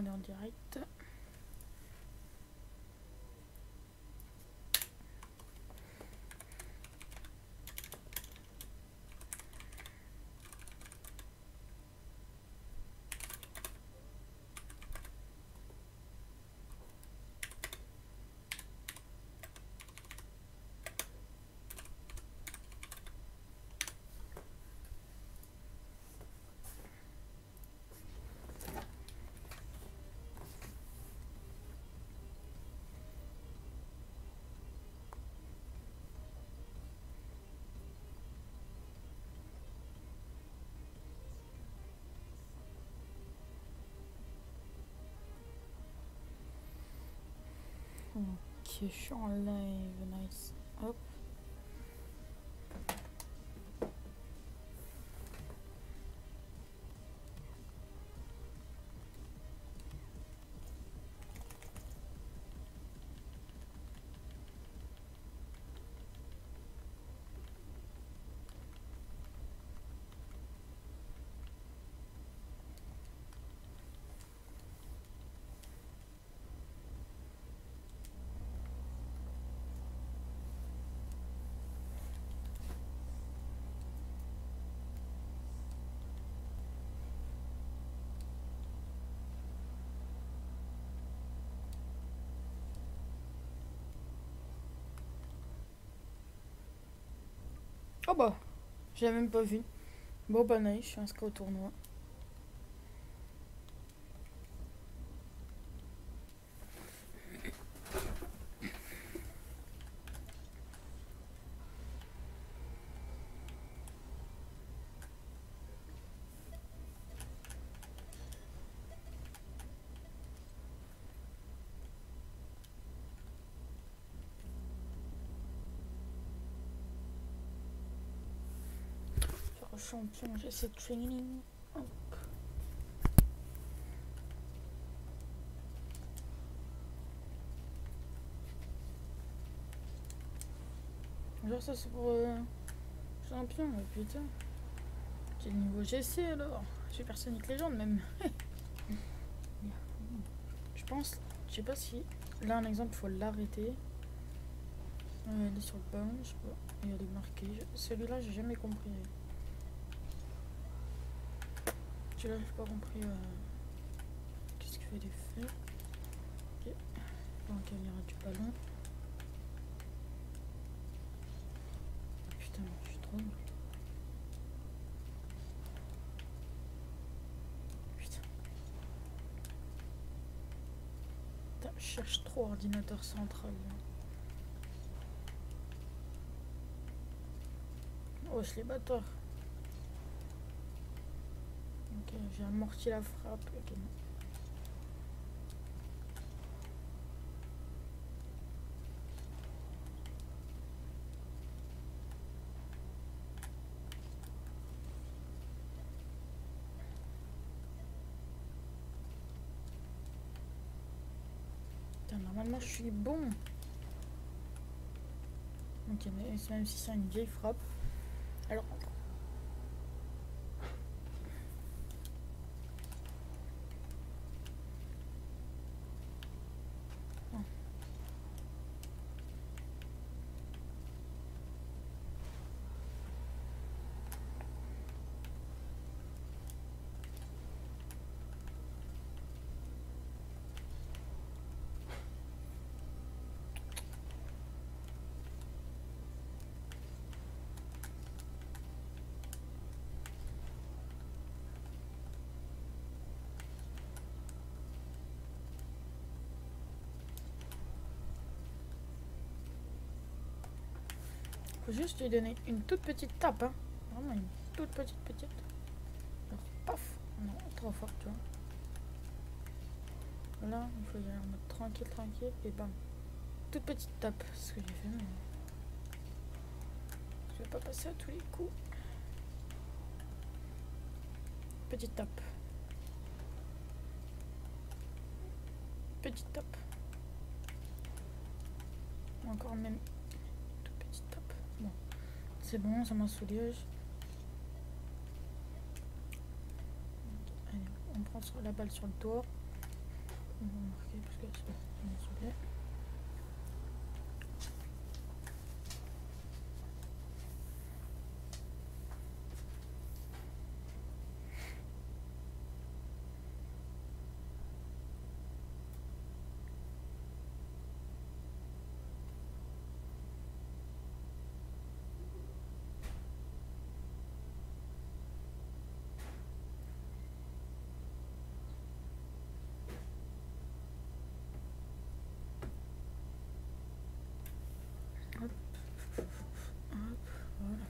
On est en direct. Ok, je suis en live, nice. Hop. Oh bah, je l'ai même pas vu. Bon bah nice, je suis inscrit au tournoi. Genre champion, j'essaie de training. Hop. Genre ça c'est pour champion, mais putain. Quel niveau GC alors? Supersonic Legend même. Je pense, je sais pas si. Là un exemple, il faut l'arrêter. Il est sur le ballon, je sais pas. Il y a des marqués. Celui-là, j'ai jamais compris. Celui-là, j'ai pas compris. Qu'est-ce qu'il fait d'effet? Ok. Donc, il y aura du ballon. Putain, je suis trop nul. Putain. Putain, je cherche trop ordinateur central. Là. Oh, je les bâtards. Ok, j'ai amorti la frappe. Ok. Putain, normalement, je suis bon. Ok, mais même si c'est une vieille frappe. Alors, faut juste lui donner une toute petite tape, hein. Vraiment une toute petite. Alors, paf. Non, trop fort, tu vois. Là, il faut y aller en mode tranquille, et bam. Toute petite tape, c'est ce que j'ai fait, mais je vais pas passer à tous les coups. Petite tape. Petite tape. Encore même toute petite tape. Bon, c'est bon, ça m'a soulagé. Allez, on prend la balle sur le toit. On va marquer parce que c'est s'il vous plaît. Hop, hop, voilà.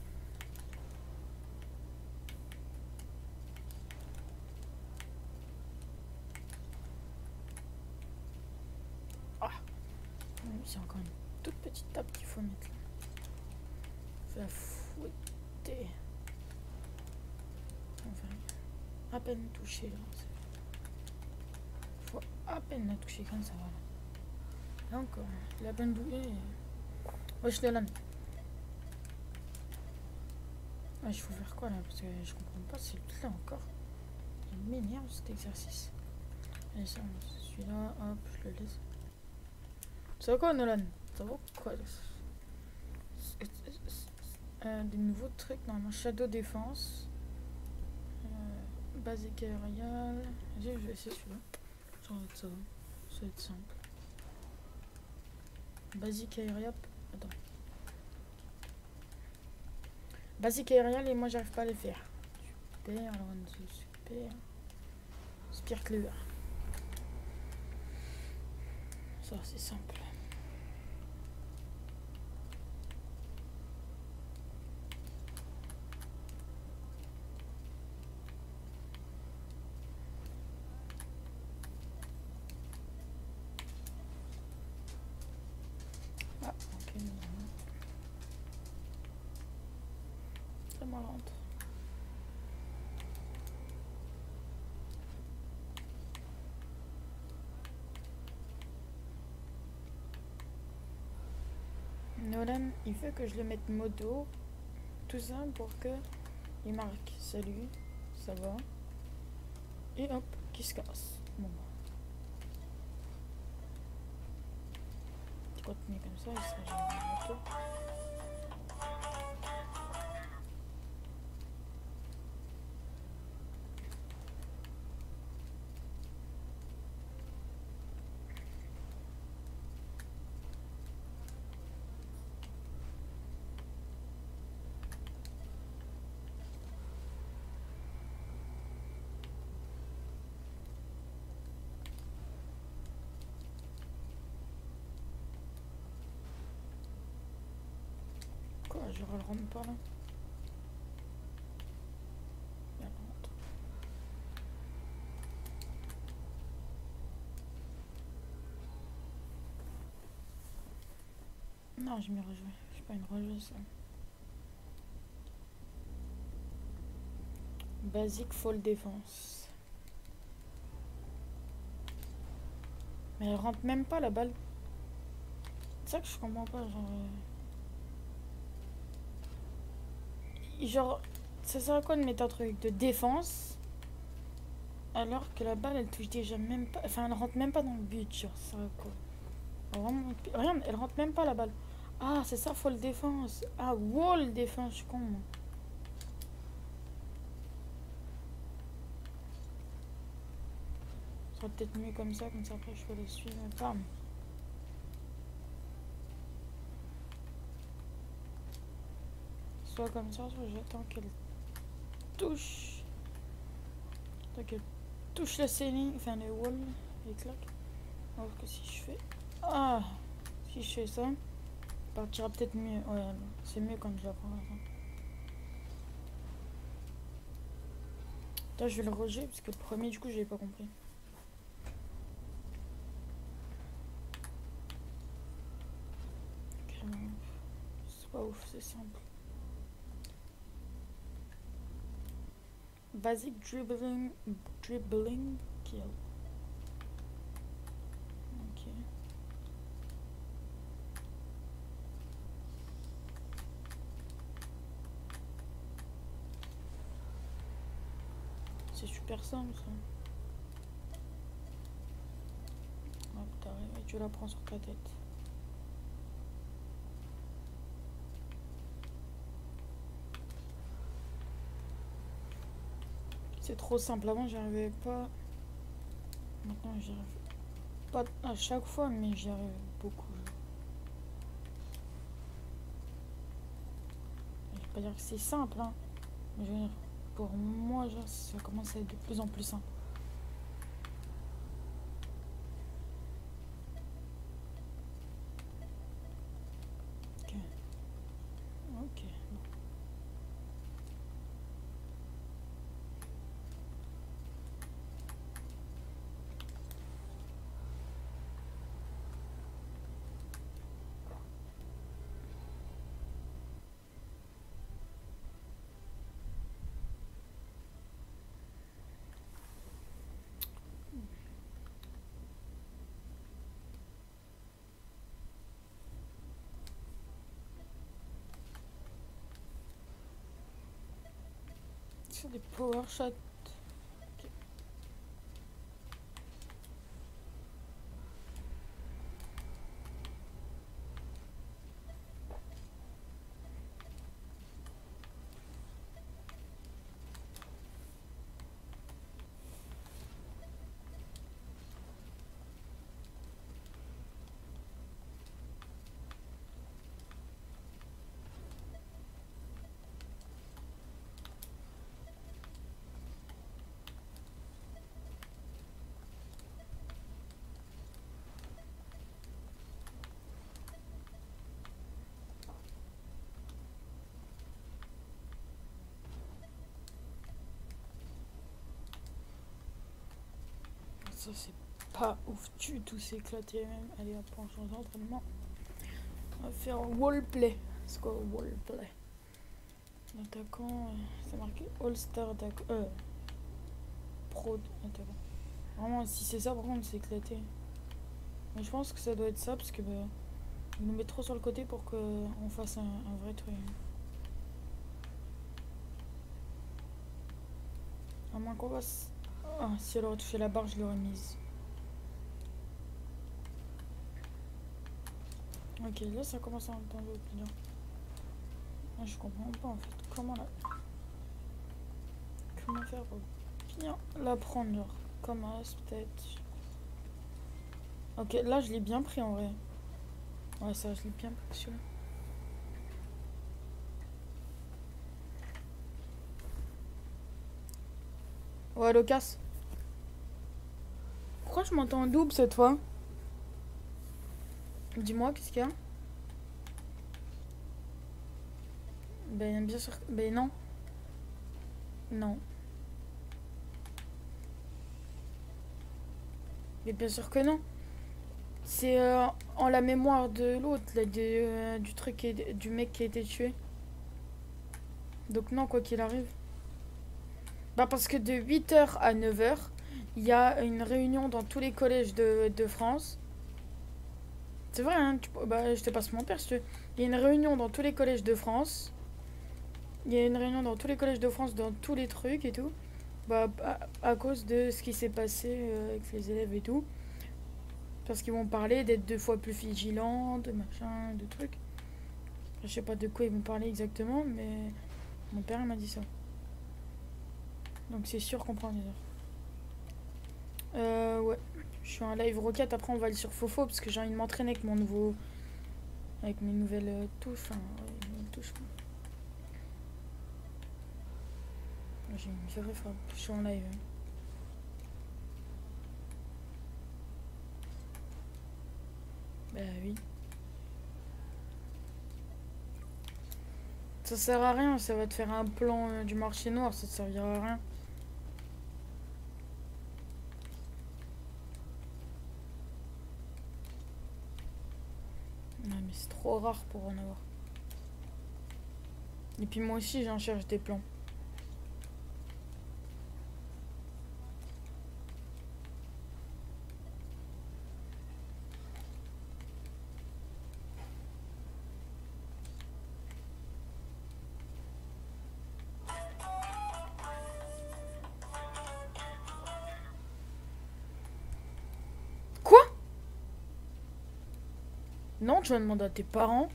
Ah, c'est encore une toute petite table qu'il faut mettre là. Faut la fouetter. Enfin, à peine toucher là. Faut à peine la toucher comme ça, voilà. Là encore, la peine douillée. Wesh Nolan. Il faut faire quoi là? Parce que je comprends pas, c'est tout là encore. Il m'énerve cet exercice. Allez, ça, celui-là, hop, je le laisse. Ça va quoi Nolan? Ça va quoi? Des nouveaux trucs, normalement, Shadow Défense. Basique aérial. Je vais essayer celui-là. Ça va être ça. Ça va être simple. Basique aérial. Attends. Basique aérial et moi j'arrive pas à les faire. Super, Alonso, super. Spire-clear. Ça c'est simple. Ah, ok. Ça m'en rentre. Nolan, il veut que je le mette modo. Tout ça pour que il marque salut, ça va. Et hop, qui se casse. Bon. Continue comme ça, il sera jamais moto. Quoi, je le rentre pas là? Elle rentre. Non, je m'y rejoué. Je suis pas une rejoueuse ça. Basique fall défense. Mais elle rentre même pas la balle. C'est ça que je comprends pas, genre ça sert à quoi de mettre un truc de défense alors que la balle elle touche déjà même pas, enfin elle rentre même pas dans le but, genre ça sert à quoi? Vraiment, regarde, elle rentre même pas la balle. Ah c'est ça, fall défense. Ah wall défense, je suis con moi. Ça sera peut-être mieux comme ça après je peux les suivre. Bam. Soit comme ça, soit j'attends qu'elle touche. J'attends qu'elle touche la ceiling, enfin les walls, et clac. Alors que si je fais. Ah, si je fais ça, ça partira peut-être mieux. Ouais, c'est mieux quand je l'apprends. Là, je vais le rejet parce que le premier, du coup, j'avais pas compris. C'est pas ouf, c'est simple. Basic dribbling kill. Ok. C'est super simple ça. tu la prends sur ta tête. C'est trop simple. Avant, j'y arrivais pas. Maintenant, j'y arrive pas à chaque fois, mais j'y arrive beaucoup. Je vais pas dire que c'est simple, hein. Mais je veux dire, pour moi, genre, ça commence à être de plus en plus simple. Ok. Ok. C'est des power shots. Ça, c'est pas ouf du tout, c'est éclaté même. Allez, hop, on change d'entraînement. On va faire wallplay. C'est quoi wallplay? Attaquant, c'est marqué All-Star attaquant. Pro attaquant. Vraiment, si c'est ça, par contre, c'est éclaté. Mais je pense que ça doit être ça parce que bah, ils nous mettent trop sur le côté pour qu'on fasse un vrai truc. À moins qu'on fasse. Ah, si elle aurait touché la barre, je l'aurais mise. Ok, là ça commence à entendre bien. Ah, je comprends pas en fait. Comment faire pour bien la prendre, genre comme as peut-être. Ok, là je l'ai bien pris en vrai. Ouais, ça je l'ai bien pris celui-là. Ouais, le casse. Pourquoi je m'entends en double cette fois? Dis-moi, qu'est-ce qu'il y a? Ben bien sûr. Ben non. Non. Mais bien sûr que non. C'est en la mémoire de l'autre, du truc du mec qui a été tué. Donc non, quoi qu'il arrive. Bah parce que de 8h à 9h, il y a une réunion dans tous les collèges de France. C'est vrai, hein, bah, je te passe mon père si tu veux. Il y a une réunion dans tous les collèges de France. Il y a une réunion dans tous les collèges de France, dans tous les trucs et tout. Bah, à cause de ce qui s'est passé avec les élèves et tout. Parce qu'ils vont parler d'être 2 fois plus vigilants, de machin, de trucs. Je sais pas de quoi ils vont parler exactement, mais mon père m'a dit ça. Donc c'est sûr qu'on prend des heures. Ouais. Je suis en live roquette, après on va aller sur Fofo parce que j'ai envie de m'entraîner avec mon nouveau. Avec mes nouvelles touches. Enfin, ouais, touches. J'ai une vraie frappe. Je suis en live. Bah oui. Ça sert à rien, ça va te faire un plan du marché noir, ça te servira à rien. Non mais c'est trop rare pour en avoir. Et puis moi aussi j'en cherche des plans. Quoi? Non, tu vas demander à tes parents.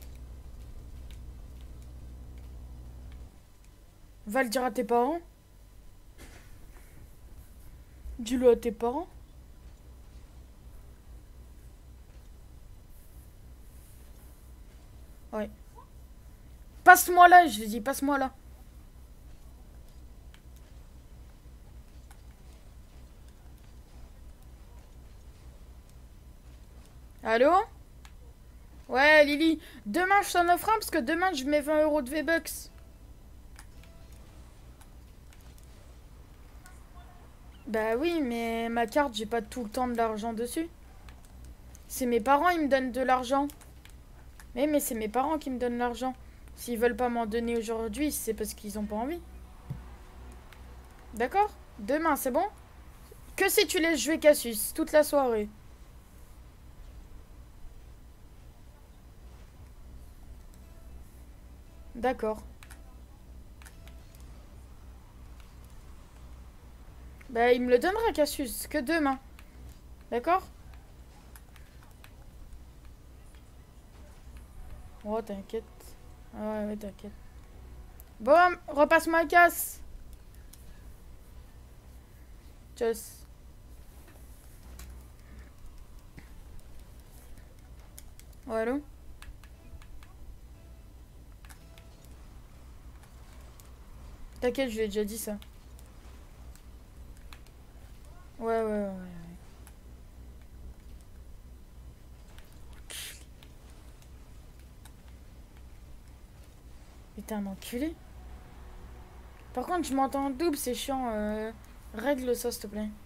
Va le dire à tes parents. Dis-le à tes parents. Ouais. Passe-moi là, je lui dis, passe-moi là. Allô? Ouais, Lily. Demain, je t'en offre un parce que demain, je mets 20 euros de V-Bucks. Bah oui, mais ma carte, j'ai pas tout le temps de l'argent dessus. C'est mes parents, ils me donnent de l'argent. Mais c'est mes parents qui me donnent l'argent. S'ils veulent pas m'en donner aujourd'hui, c'est parce qu'ils ont pas envie. D'accord? Demain, c'est bon? Que si tu laisses jouer Cassius toute la soirée. D'accord. Bah, il me le donnera, Cassius, que demain. D'accord? Oh, t'inquiète. Ah ouais, t'inquiète. Bon, repasse ma casse. Tchuss. Ouais, allô? T'inquiète, je lui ai déjà dit ça. Ouais. Mais t'es un enculé. Par contre, je m'entends en double, c'est chiant. Règle ça, s'il te plaît.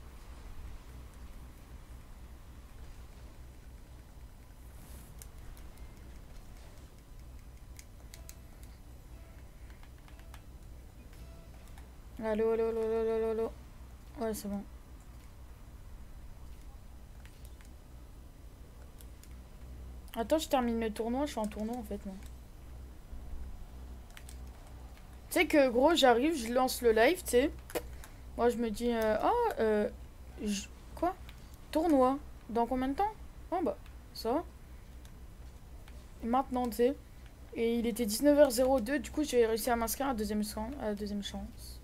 Allô. Ouais, c'est bon. Attends, je termine le tournoi. Je suis en tournoi, en fait, moi. Tu sais que, gros, j'arrive, je lance le live, tu sais. Moi, je me dis, quoi? Tournoi? Dans combien de temps? Oh, bah, ça va. Et maintenant, tu sais. Et il était 19h02, du coup, j'ai réussi à m'inscrire à la deuxième chance.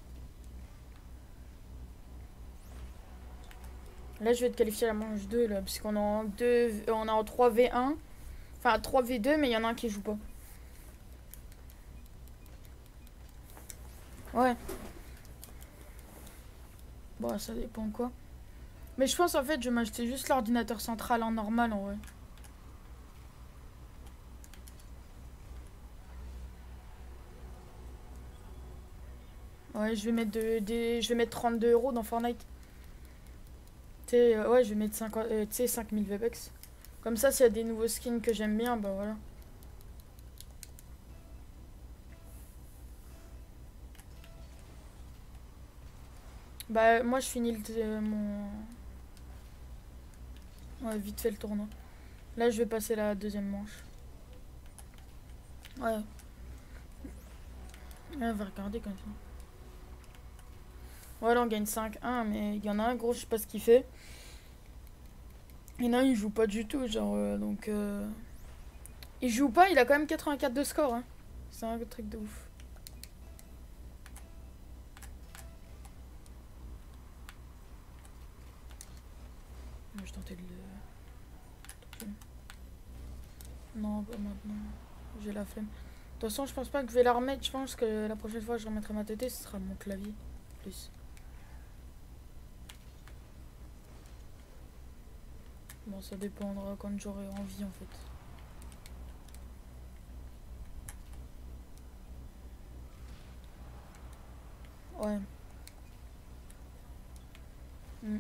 Là, je vais être qualifié à la manche 2, là, parce qu'on est en 2, on est en 3v1. Enfin, 3v2, mais il y en a un qui joue pas. Ouais. Bon, ça dépend quoi. Mais je pense, en fait, je vais m'acheter juste l'ordinateur central en normal, en vrai. Ouais, je vais mettre 32 euros dans Fortnite. Tu sais, ouais, je vais mettre 50, tu sais, 5000 V-Bucks. Comme ça, s'il y a des nouveaux skins que j'aime bien, bah voilà. Bah, moi, je finis mon... Ouais, vite fait le tournoi. Là, je vais passer la deuxième manche. Ouais. Ouais, on va regarder comme ça. Ouais, là, on gagne 5-1, mais il y en a un, gros, je sais pas ce qu'il fait. Il y en a un, il joue pas du tout, genre, donc... Il joue pas, il a quand même 84 de score, hein. C'est un truc de ouf. Je tentais de le... Non, pas maintenant. J'ai la flemme. De toute façon, je pense pas que je vais la remettre. Je pense que la prochaine fois que je remettrai ma TT, ce sera mon clavier. Plus. Bon, ça dépendra quand j'aurai envie, en fait. Ouais. Mm.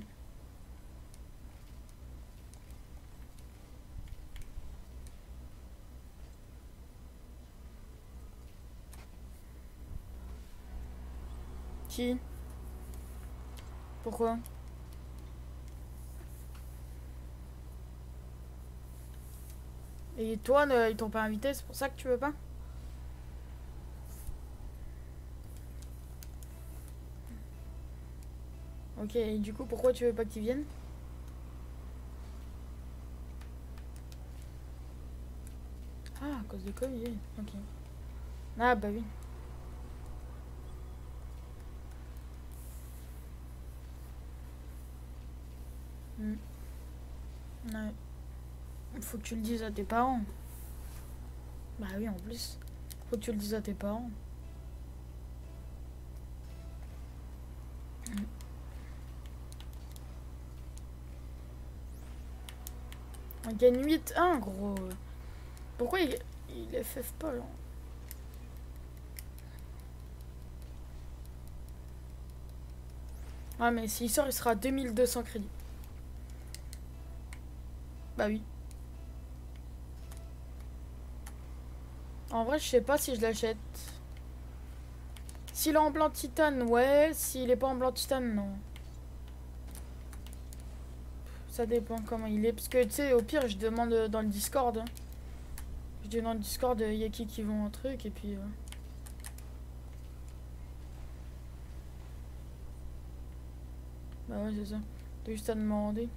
Qui? Pourquoi? Et toi, ils t'ont pas invité, c'est pour ça que tu veux pas? Ok, et du coup, pourquoi tu veux pas qu'ils viennent? Ah, à cause de Covid. Ok. Ah, bah oui. Hmm. Ouais. Faut que tu le dises à tes parents. Bah oui, en plus. Faut que tu le dises à tes parents. On gagne 8-1, gros. Pourquoi il FF pas, là? Ah, mais s'il sort, il sera à 2200 crédits. Bah oui. En vrai, je sais pas si je l'achète. S'il est en blanc titane, ouais. S'il est pas en blanc titane, non. Ça dépend comment il est. Parce que, tu sais, au pire, je demande dans le Discord. Je dis dans le Discord, il y a qui vont un truc, et puis... Bah ouais, c'est ça. T'as juste à demander.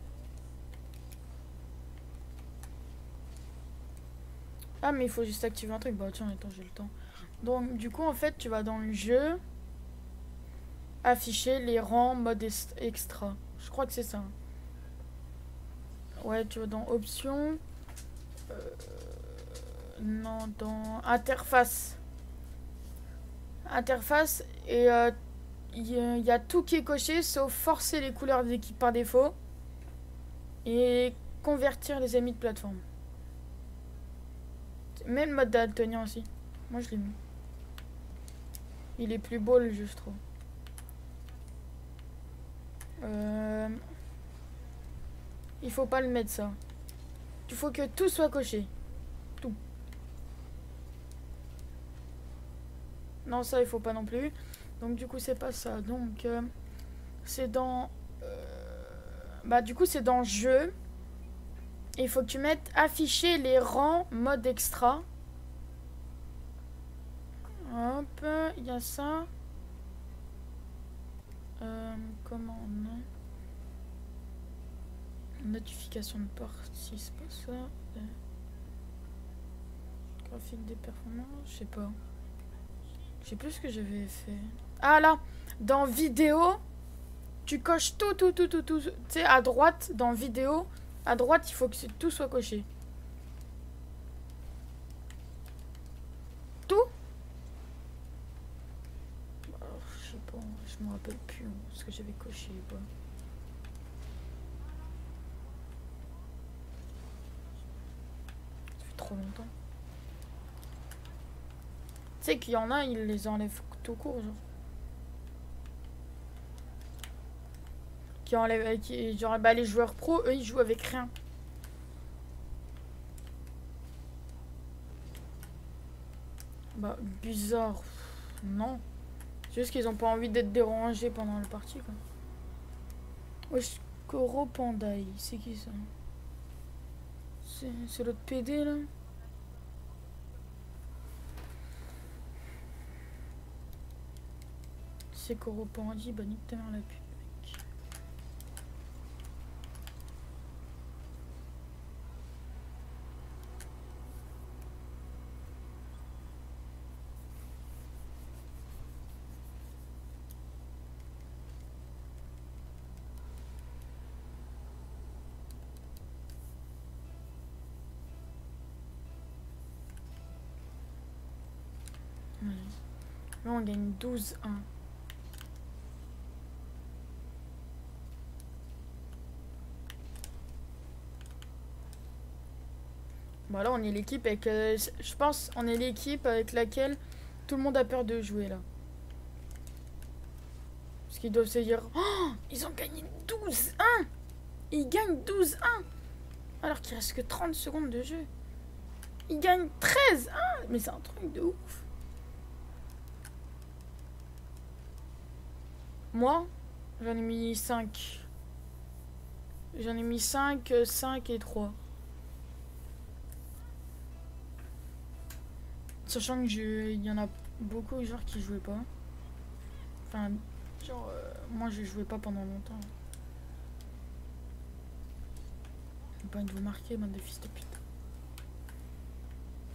Ah, mais il faut juste activer un truc. Bah tiens, attends, j'ai le temps. Donc, du coup, en fait, tu vas dans le jeu... Afficher les rangs mode extra. Je crois que c'est ça. Ouais, tu vas dans options. Euh, non, dans interface. Interface. Et y a tout qui est coché sauf forcer les couleurs d'équipe par défaut. Et convertir les amis de plateforme. Même le mode daltonien aussi. Moi je l'ai mis. Il est plus beau le jeu, je trouve. Il faut pas le mettre ça. Il faut que tout soit coché. Tout. Non, ça il faut pas non plus. Donc du coup c'est pas ça. Donc c'est dans... bah du coup c'est dans jeu. Et il faut que tu mettes afficher les rangs mode extra. Hop, il y a ça. Comment non. Notification de partie, c'est pas ça. Graphique des performances, je sais pas. Je sais plus ce que j'avais fait. Ah là, dans vidéo, tu coches tout. Tu sais, à droite, dans vidéo, à droite, il faut que tout soit coché. Tout? Je sais pas, je me rappelle plus ce que j'avais coché. Quoi. Ça fait trop longtemps. Tu sais qu'il y en a, ils les enlèvent tout court, genre. Qui enlèvent, genre, bah, les joueurs pro, eux, ils jouent avec rien. Bah, bizarre. Non. C'est juste qu'ils ont pas envie d'être dérangés pendant le parti, quoi. Wesh, Koro Pandai, c'est qui ça? C'est l'autre PD, là? C'est Koro Pandai, bah nique ta mère la pute, mec. Ouais. Là, on gagne 12-1. Bah là, on est l'équipe avec... je pense on est l'équipe avec laquelle tout le monde a peur de jouer, là. Parce qu'ils doivent se dire... Oh, ils ont gagné 12-1. Ils gagnent 12-1. Alors qu'il reste que 30 secondes de jeu. Ils gagnent 13-1. Mais c'est un truc de ouf. Moi, j'en ai mis 5. J'en ai mis 5, 5 et 3. Sachant que il y en a beaucoup genre qui jouaient pas. Enfin, genre, moi je jouais pas pendant longtemps. J'ai pas envie de vous marquer, bande de fils de pute.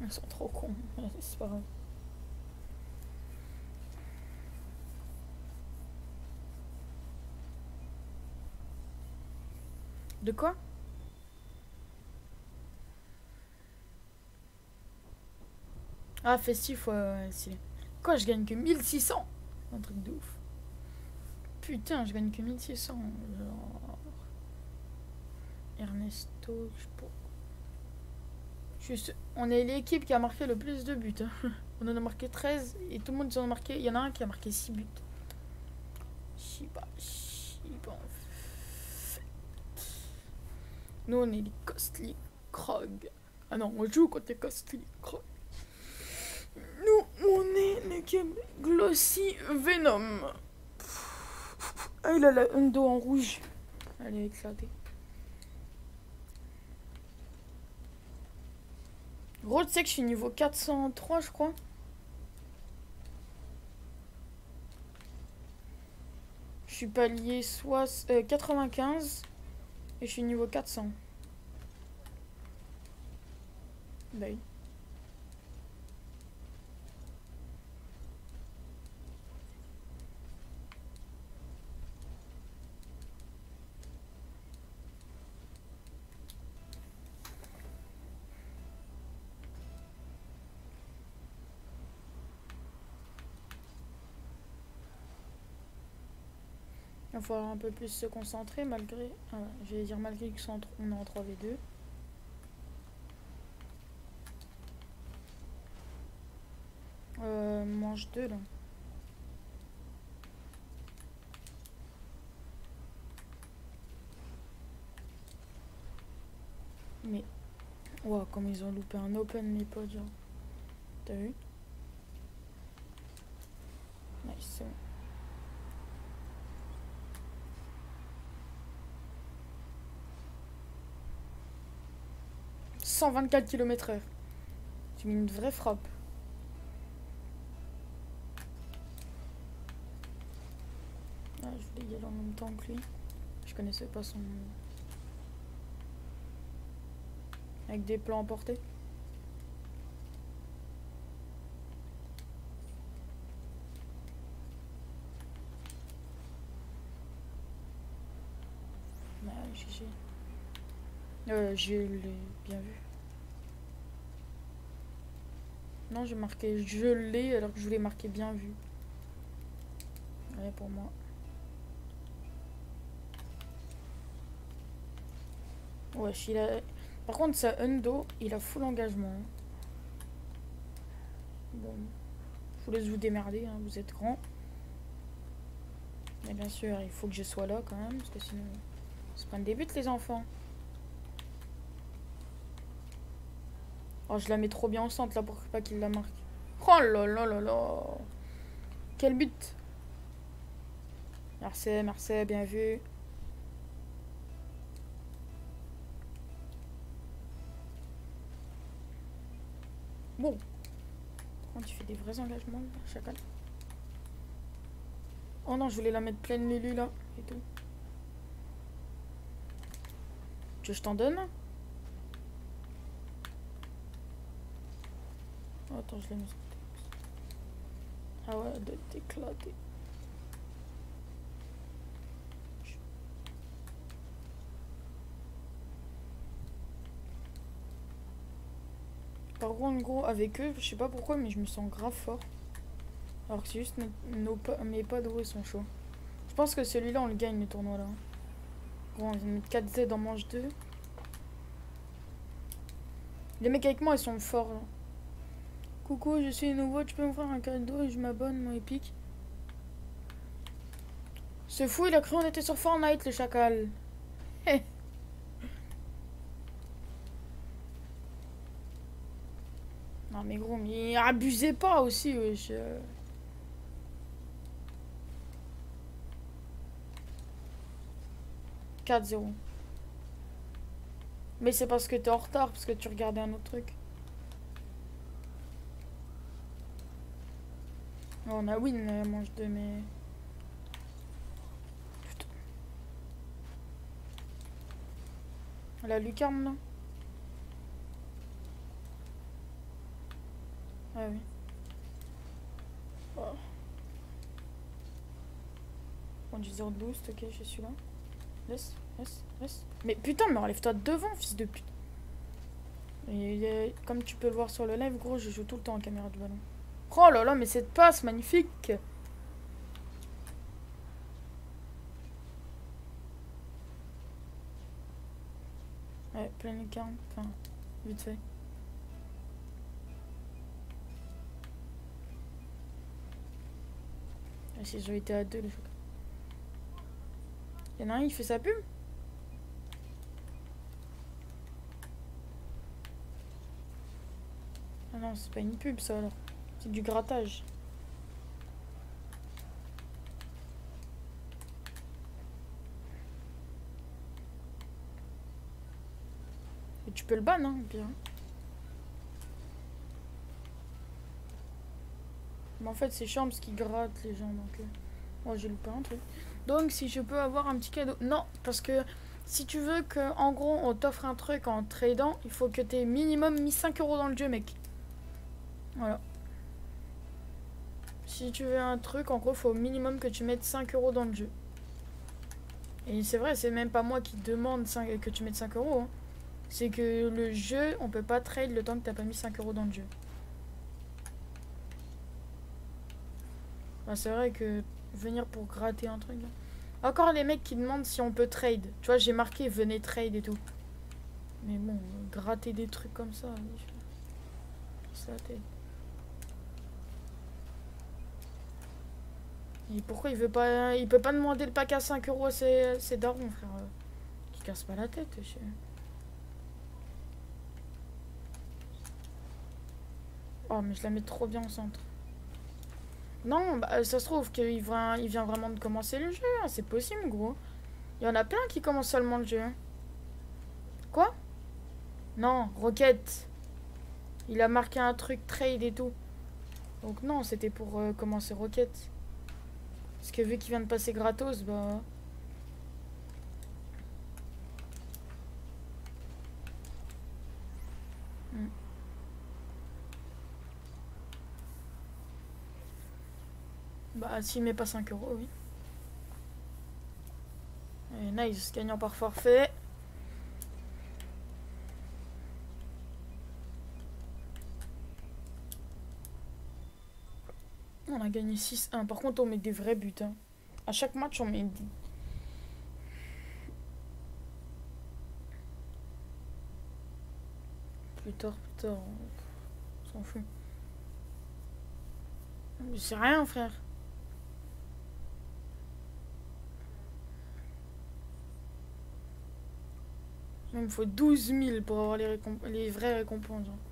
Ils sont trop cons. C'est pas grave. De quoi? Ah, festif, ouais, stylé. Quoi, je gagne que 1600? Un truc de ouf. Putain, je gagne que 1600. Genre... Ernesto, je sais pas. On est l'équipe qui a marqué le plus de buts. Hein. On en a marqué 13 et tout le monde en a marqué. Il y en a un qui a marqué 6 buts. Shiba. Nous, on est les Costly Krog. Ah non, on joue contre les Costly Krog. Nous, on est l'équipe Glossy Venom. Ah, il a la Hundo en rouge. Elle est éclatée. Gros, tu sais que je suis niveau 403, je crois. Je suis palier 95 et je suis niveau 400. Bah oui. Il va falloir un peu plus se concentrer malgré... Ah, j'allais dire malgré qu'on est en 3v2. Manche 2 là. Mais... Ouah, comme ils ont loupé un open mes potes, genre. T'as vu? Nice. 124 km/h. J'ai mis une vraie frappe. Ah, je voulais y aller en même temps que lui. Je connaissais pas son... Avec des plans emportés. Bah, GG. Je l'ai bien vu. Non, j'ai marqué je l'ai alors que je voulais marquer bien vu. Ouais, pour moi. Ouais, il a... Par contre, sa Hundo, il a full engagement. Bon, je vous laisse vous démerder, hein, vous êtes grands. Mais bien sûr, il faut que je sois là quand même, parce que sinon, ils se prennent des buts, les enfants. Oh, je la mets trop bien au centre, là, pour pas qu'il la marque. Oh là là là là. Quel but. Merci, bien vu. Bon. Quand tu fais des vrais engagements, chacal. Oh non, je voulais la mettre pleine Lulu, là, et tout. Tu veux que je t'en donne? Oh, attends, je l'ai mis. Ah ouais, elle doit être éclatée. Par contre, gros, avec eux, je sais pas pourquoi, mais je me sens grave fort. Alors que c'est juste mes pods, ils sont chauds. Je pense que celui-là, on le gagne, le tournoi là. Gros, on vient de mettre 4Z en manche 2. Les mecs avec moi, ils sont forts là. Coucou, je suis nouveau, tu peux me faire un cadeau et je m'abonne, mon épique. C'est fou, il a cru on était sur Fortnite, le chacal. Non mais gros, mais abusez pas aussi, wesh. 4-0. Mais c'est parce que t'es en retard, parce que tu regardais un autre truc. Oh, on a win la manche 2, mais... Putain. La lucarne, là. Ah oui. Oh. On dit 0 de boost, ok, je suis là. Laisse, laisse, laisse. Mais putain, mais enlève-toi de devant, fils de pute. Et comme tu peux le voir sur le live, gros, je joue tout le temps en caméra de ballon. Oh là là, mais cette passe, magnifique. Ouais, plein de 40, enfin, vite fait. Ah, si j'avais été à 2, le choc. Y'en a un, il fait sa pub. Ah non, c'est pas une pub ça alors. C'est du grattage. Et tu peux le ban, hein, pire. Mais en fait, c'est Champs qui gratte les gens, donc... Moi, j'ai loupé un truc. Donc, si je peux avoir un petit cadeau... Non, parce que si tu veux que, en gros, on t'offre un truc en tradant, il faut que tu aies minimum mis 5 € dans le jeu, mec. Voilà. Si tu veux un truc, en gros, il faut au minimum que tu mettes 5 € dans le jeu. Et c'est vrai, c'est même pas moi qui demande que tu mettes 5 €. Hein. C'est que le jeu, on peut pas trade le temps que t'as pas mis 5 € dans le jeu. Bah, c'est vrai que venir pour gratter un truc. Là. Encore les mecs qui demandent si on peut trade. Tu vois, j'ai marqué venez trade et tout. Mais bon, gratter des trucs comme ça. Ça tête. Et pourquoi il veut pas. Il peut pas demander le pack à 5 €, c'est daron, frère. Qui casse pas la tête. Oh, mais je la mets trop bien au centre. Non, bah, ça se trouve qu'il vient vraiment de commencer le jeu. Hein. C'est possible, gros. Il y en a plein qui commencent seulement le jeu. Hein. Quoi? Non, Rocket. Il a marqué un truc trade et tout. Donc non, c'était pour commencer Rocket. Parce que vu qu'il vient de passer gratos, bah... Hmm. Bah s'il met pas 5 €, oui. Et nice, gagnant par forfait. On a gagné 6-1. Par contre, on met des vrais buts. Hein. À chaque match, on met... Plus tard, on s'en fout. Mais c'est rien, frère. Il me faut 12 000 pour avoir les vraies récompenses. Hein.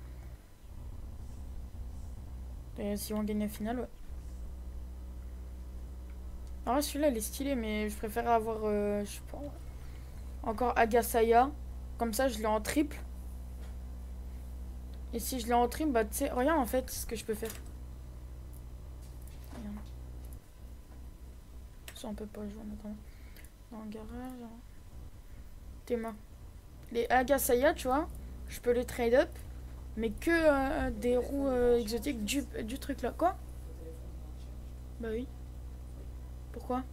Et si on gagne la finale, ouais. Alors celui-là, il est stylé, mais je préfère avoir, je sais pas, encore Agasaya. Comme ça, je l'ai en triple. Et si je l'ai en triple, bah tu sais, regarde en fait ce que je peux faire. Regarde. Ça, on peut pas jouer en attendant. Dans le garage. Tes mains. Les Agasaya, tu vois, je peux les trade up. Mais que des roues exotiques du truc là. Quoi? Bah oui. Pourquoi?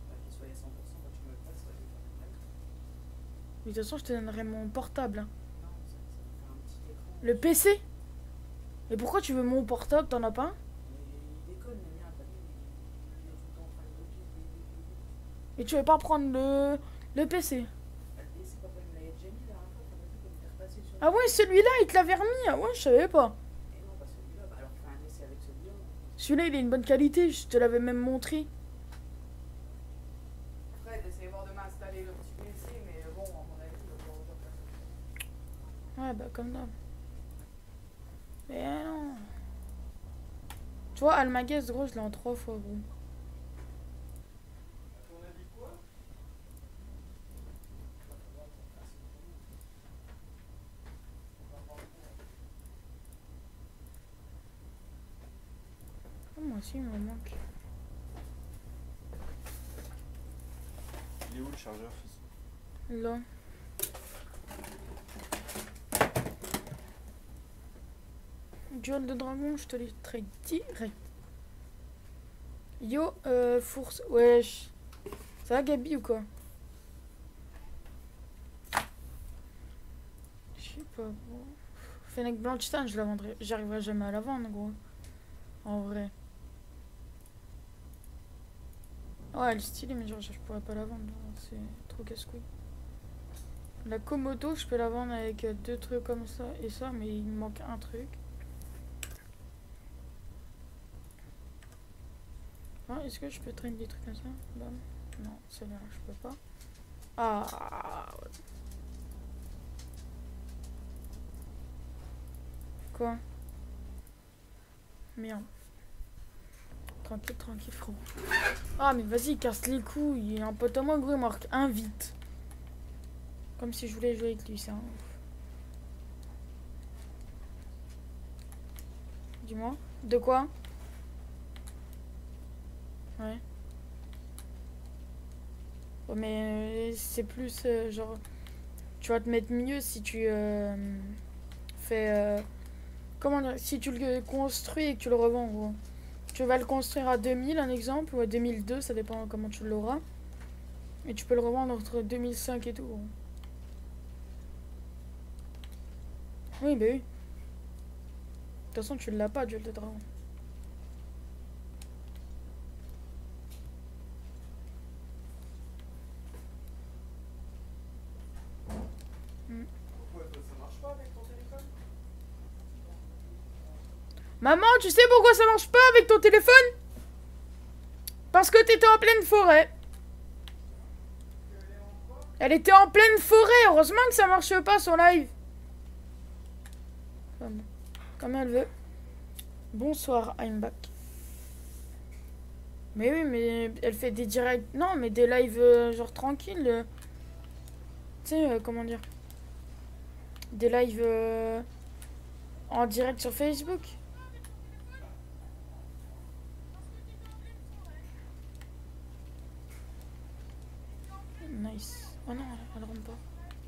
Mais de toute façon, je te donnerai mon portable. Hein. Le PC? Mais pourquoi tu veux mon portable? T'en as pas un? Et tu veux pas prendre le PC? Ah ouais, celui-là, il te l'avait remis. Ah ouais, je savais pas. Celui-là, il est une bonne qualité. Je te l'avais même montré. Ouais, bah comme d'hab. Mais non. Tu vois, Almaguez, gros, je l'ai en 3 fois, gros. Oh, moi aussi, il me manque. Il est où le chargeur, fils? Là. Duel de dragon, je te les trade direct. Yo, Fours, wesh. Ça va Gabi ou quoi? Je sais pas, gros. Fennec Blanchstein, je la vendrai. J'arriverai jamais à la vendre, gros. En vrai. Ouais, elle est stylée, mais genre, je pourrais pas la vendre. C'est trop casse-couille. La Komodo, je peux la vendre avec deux trucs comme ça et ça, mais il me manque un truc. Ah, est-ce que je peux traîner des trucs comme ça? Bam. Non, celle-là, je peux pas. Ah. Quoi? Merde. Tranquille, tranquille, frérot. Ah, mais vas-y, casse les couilles. Il y a un pote à moi, gros, il marque invite. Comme si je voulais jouer avec lui, c'est un ouf. Dis-moi. De quoi? Ouais. Oh, mais c'est plus genre. Tu vas te mettre mieux si tu fais. Comment dire? Si tu le construis et que tu le revends, gros. Tu vas le construire à 2000, un exemple, ou à 2002, ça dépend comment tu l'auras. Et tu peux le revendre entre 2005 et tout, gros. Oui, bah oui. De toute façon, tu l'as pas, Duel de Dragon. Pourquoi toi, ça marche pas avec ton téléphone? Maman, tu sais pourquoi ça marche pas avec ton téléphone? Parce que t'étais en pleine forêt. Elle était en pleine forêt. Heureusement que ça marche pas son live. Comme elle veut. Bonsoir, I'm back. Mais oui, mais elle fait des directs. Non, mais des lives genre tranquilles. Tu sais, comment dire? Des lives en direct sur Facebook. Nice. Oh non, elle rentre pas.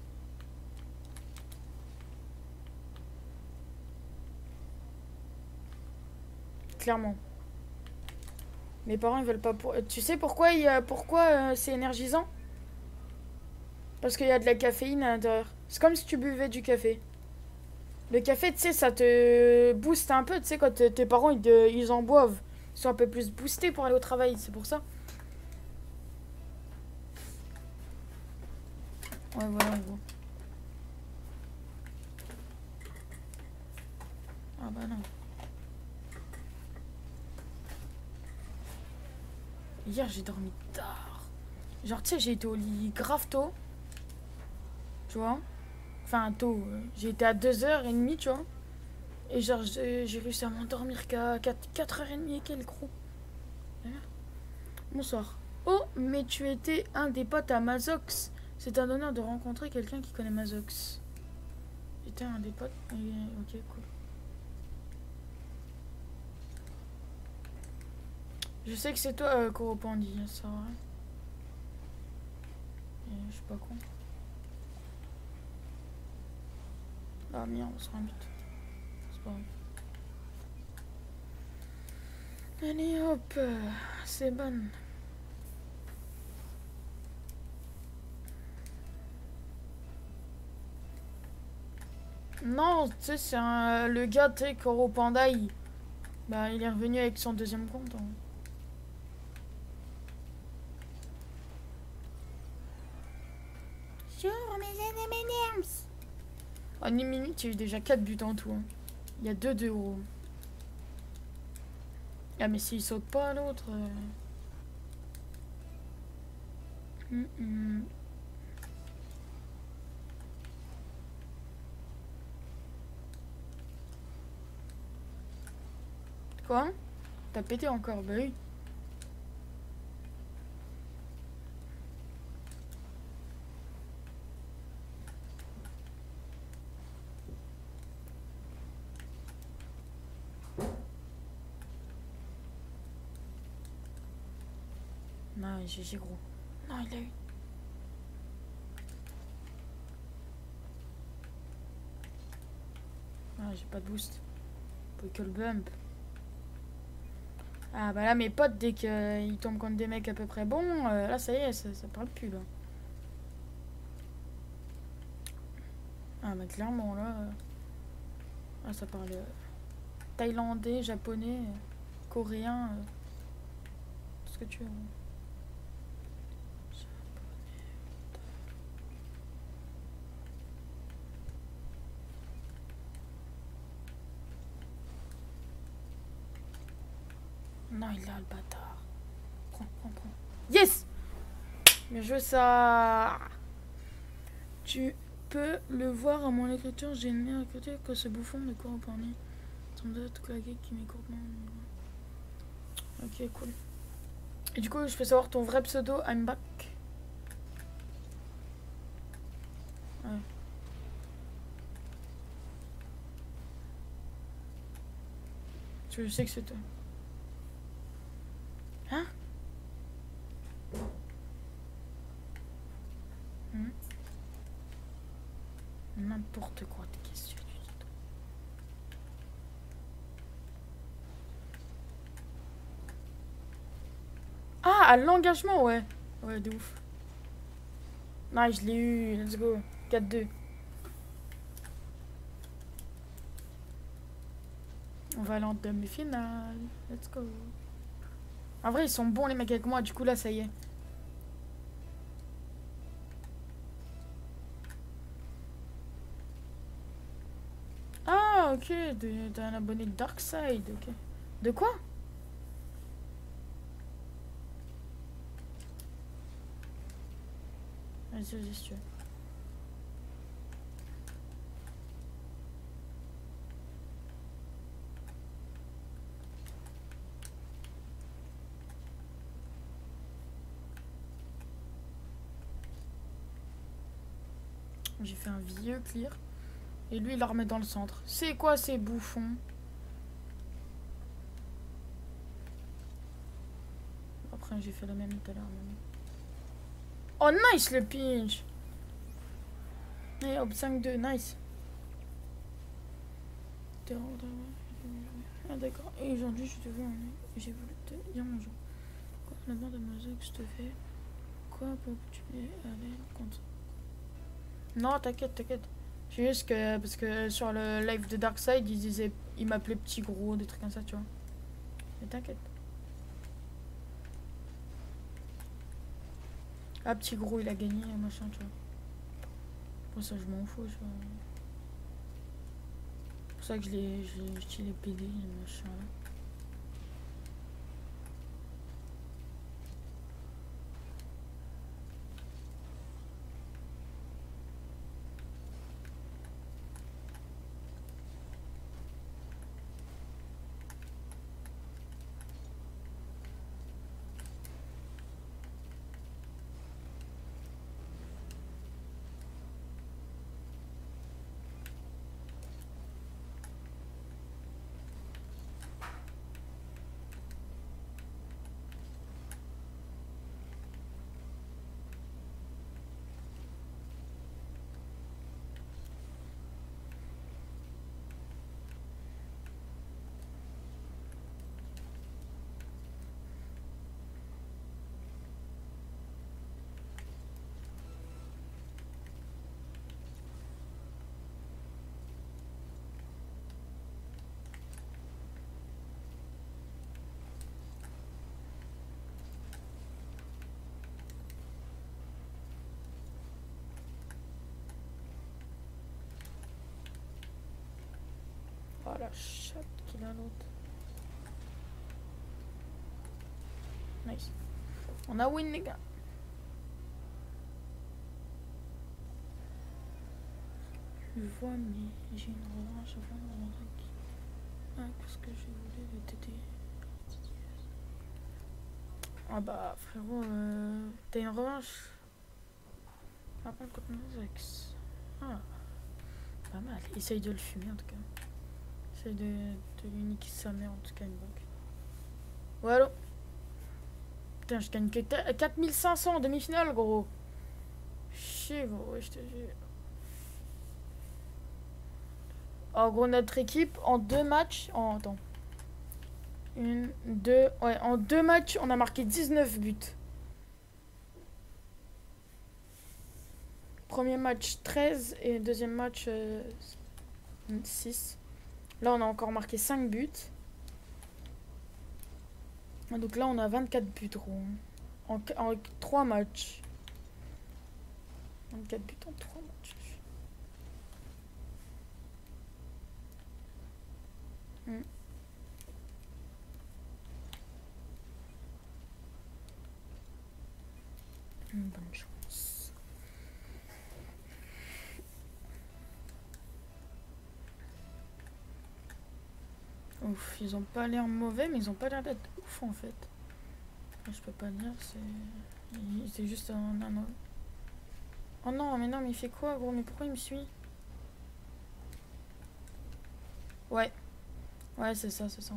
Clairement. Mes parents ils veulent pas pour. Tu sais pourquoi c'est énergisant? Parce qu'il y a de la caféine à l'intérieur. C'est comme si tu buvais du café. Le café, tu sais, ça te booste un peu. Tu sais, quand tes parents ils en boivent, ils sont un peu plus boostés pour aller au travail. C'est pour ça. Ouais, voilà, gros. Ah bah non. Hier, j'ai dormi tard. Genre, tu sais, j'ai été au lit grave tôt. Tu vois? Enfin, tôt. J'ai été à 2h30, tu vois? Et genre, j'ai réussi à m'endormir qu'à 4h30 et quel gros. Bonsoir. Oh, mais tu étais un des potes à Mazox. C'est un honneur de rencontrer quelqu'un qui connaît Mazox. J'étais un des potes. Ok, cool. Je sais que c'est toi, Coropandi, ça va. Je suis pas con. Ah merde, on se rend vite. C'est pas grave. Allez hop, c'est bon. Non, tu sais, c'est le gars, tu sais, Coropanda, bah, il est revenu avec son deuxième compte. Hein. Sur mes M&M's. En une minute, il y a eu déjà 4 buts en tout. Hein. Il y a 2 euros. Ah, mais s'il saute pas l'autre. Quoi? T'as pété encore? Bah oui. Non, GG gros. Non, il a eu. Ah, j'ai pas de boost. Que le bump. Ah bah là mes potes dès qu'ils tombent contre des mecs à peu près bons, là ça y est, ça parle plus là. Ah bah clairement là, ah, ça parle thaïlandais, japonais, coréen, tout ce que tu veux. Non, il a le bâtard. Prends. Yes! Bien joué ça. Tu peux le voir à mon écriture, j'ai mis à côté que ce bouffon de quoi on parlait. Ça me doit être claqué qui m'écoute. Ok, cool. Et du coup, je peux savoir ton vrai pseudo, I'm back. Ouais. Je sais que c'est toi. Hein? N'importe quoi, tes questions. Ah, à l'engagement, ouais. Ouais, de ouf. Nice, je l'ai eu. Let's go. 4-2. On va aller en demi-finale. Let's go. En vrai, ils sont bons les mecs avec moi. Du coup, là, ça y est. Ah, ok. T'as un abonné de Darkside. Ok. De quoi? Vas-y, si tu veux. J'ai fait un vieux clear. Et lui, il la remet dans le centre. C'est quoi ces bouffons? Après, j'ai fait la même tout à l'heure. Oh, nice le pinch! Et hop, 5-2, nice. Ah, d'accord. Et aujourd'hui, je te vois. J'ai voulu te dire bonjour. Quoi, la bande de musique, je te fais. Quoi pour que tu puisses aller contre. Non, t'inquiète. C'est juste que. Parce que sur le live de Darkside, il m'appelait petit gros, des trucs comme ça, tu vois. Mais t'inquiète. Ah, petit gros, il a gagné, machin, tu vois. Pour ça, je m'en fous, tu vois. C'est pour ça que je l'ai stylé PD, machin. Oh la chatte qu'il a l'autre. Nice. On a win les gars. Je vois mais j'ai une revanche avant dans un truc. Ah parce que j'ai voulu le TT. Ah bah frérot, t'as une revanche. Par contre contre Nozex. Ah. Pas mal. Essaye de le fumer en tout cas. Essaye de lui niquer sa mère en tout cas une banque. Voilà. Putain, je gagne que 4500 en demi-finale, gros. Chier, gros, je te jure. En gros, notre équipe, en 2 matchs... attends. Ouais, en 2 matchs, on a marqué 19 buts. Premier match 13 et deuxième match 6. Là, on a encore marqué 5 buts. Donc là, on a 24 buts, gros. En 3 matchs. 24 buts en 3 matchs. Bonne chance. Ouf, ils ont pas l'air mauvais, mais ils ont pas l'air d'être ouf en fait. Je peux pas dire, c'est juste un... Oh non, mais il fait quoi, gros? Mais pourquoi il me suit? Ouais. Ouais, c'est ça, c'est ça.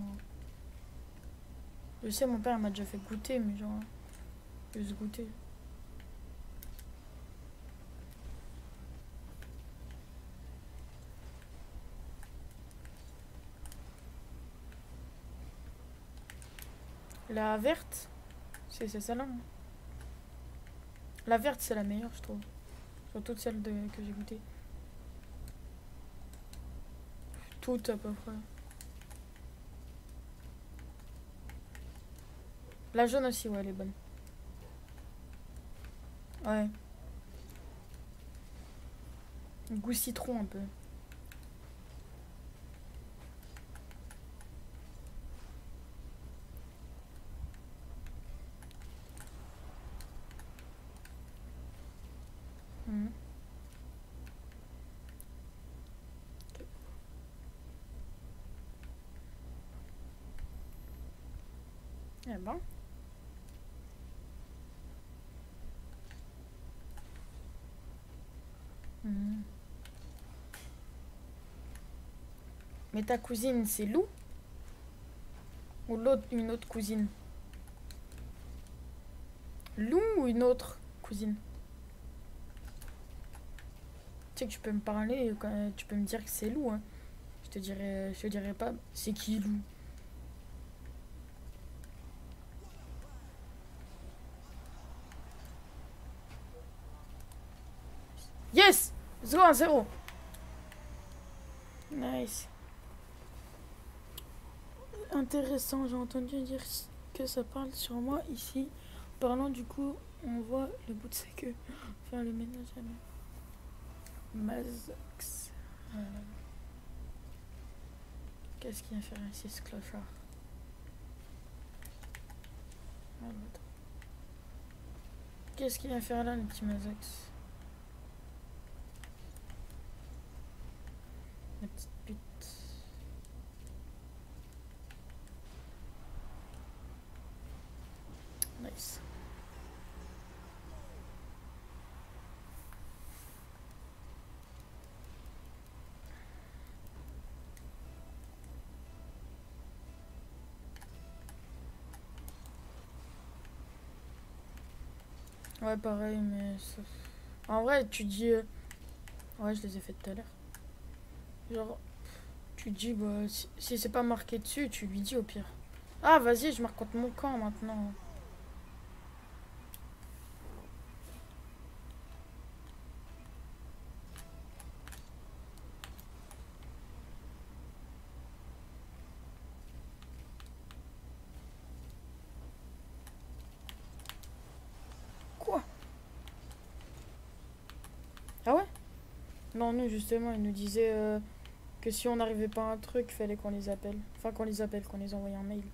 Je sais, mon père m'a déjà fait goûter, mais genre... Juste goûter. La verte, c'est celle-là. Hein. La verte, c'est la meilleure, je trouve. Sur toutes celles que j'ai goûtées. Toutes à peu près. La jaune aussi, ouais, elle est bonne. Ouais. Goût citron un peu. Mmh. Eh ben. Mmh. Mais ta cousine, c'est Lou? Ou une autre cousine? Lou ou une autre cousine? Tu sais que tu peux me parler, tu peux me dire que c'est Lou, hein. Je te dirais pas, c'est qui Lou? Yes! 0-0. Nice. Intéressant, j'ai entendu dire que ça parle sur moi ici. Parlant du coup, on voit le bout de sa queue faire le ménage à Mazox. Qu'est-ce qu'il vient faire ici, ce clochard? Qu'est-ce qu'il vient faire là, le petit Mazox? La petite pute. Nice. Ouais, pareil, mais... En vrai, tu dis... Ouais, je les ai fait tout à l'heure. Genre, tu dis, bah, si c'est pas marqué dessus, tu lui dis au pire. Ah, vas-y, je marque contre mon camp maintenant. Quoi? Ah ouais? Non, nous, justement, il nous disait que si on n'arrivait pas à un truc, il fallait qu'on les appelle. Enfin, qu'on les appelle, qu'on les envoie un mail.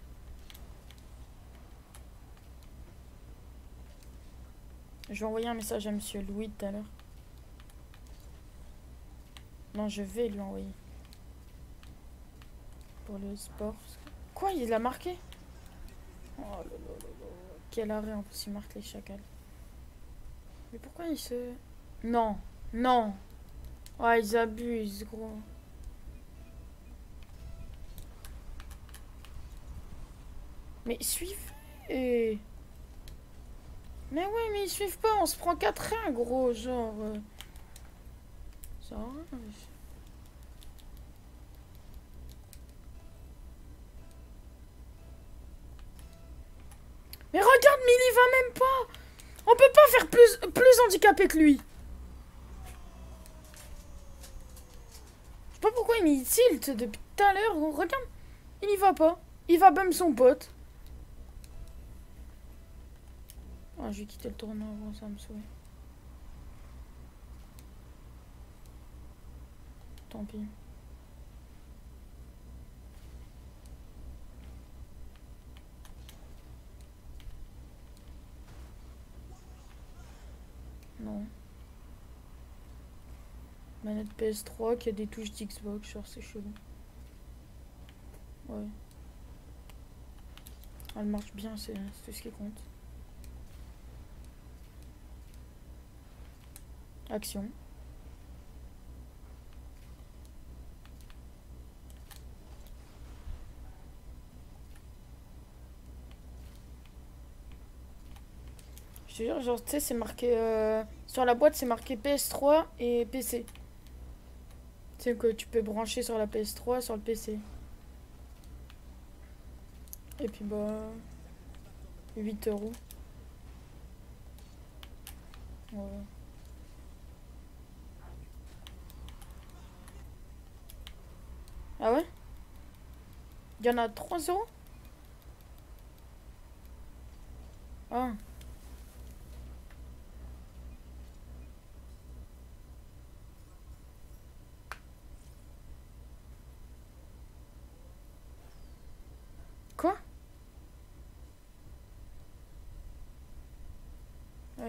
Je vais envoyer un message à Monsieur Louis tout à l'heure. Non, je vais lui envoyer. Pour le sport. Quoi, il l'a marqué? Oh là là là là. Quel arrêt, en plus, il marque les chacals. Mais pourquoi il se... Non, non. Ouais, ils abusent, gros. Mais suivez. Mais ouais, mais ils suivent pas, on se prend 4-1, gros, genre... Ça va, même pas. On peut pas faire plus handicapé que lui. Je sais pas pourquoi il me tilt depuis tout à l'heure. Regarde, il y va pas. Il va bum son pote. Ah, je vais quitter le tournoi avant, ça me saoule. Tant pis. Non. Manette PS3 qui a des touches d'Xbox, genre c'est chelou. Ouais. Elle marche bien, c'est tout ce qui compte. Action. Je te jure, genre, tu sais, c'est marqué... sur la boîte, c'est marqué PS3 et PC. Tu sais que tu peux brancher sur la PS3, sur le PC. Et puis, bah... 8 €. Ouais. Ah ouais? Il y en a 3 €? Ah. Quoi? Ouais.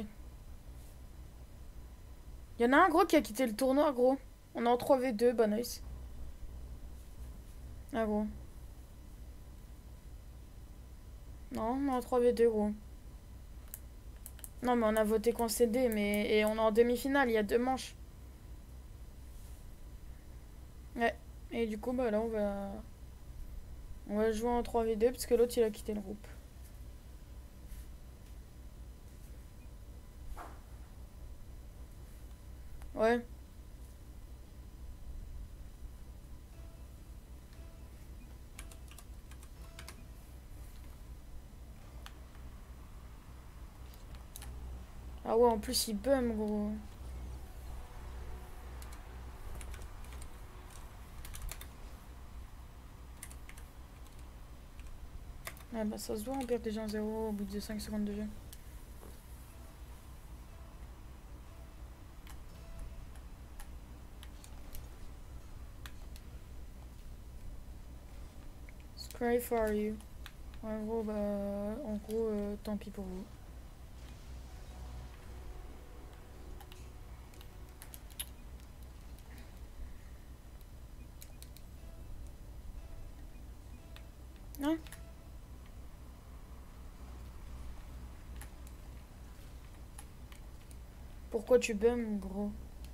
Il y en a un gros qui a quitté le tournoi, gros. On est en 3v2, bah nice. Ah gros. Non, on est en 3v2, gros. Non, mais on a voté concédé, mais... Et on est en demi-finale, il y a 2 manches. Ouais. Et du coup, bah là, on va... On va jouer en 3v2, parce que l'autre, il a quitté le groupe. Ouais. Ah ouais, en plus, il bum, gros. Ouais, bah ça se voit, on perd déjà un 0 au bout de 5 secondes de jeu. Cry for you. Ouais, en gros, bah... En gros, tant pis pour vous. Hein? Pourquoi tu bum, gros?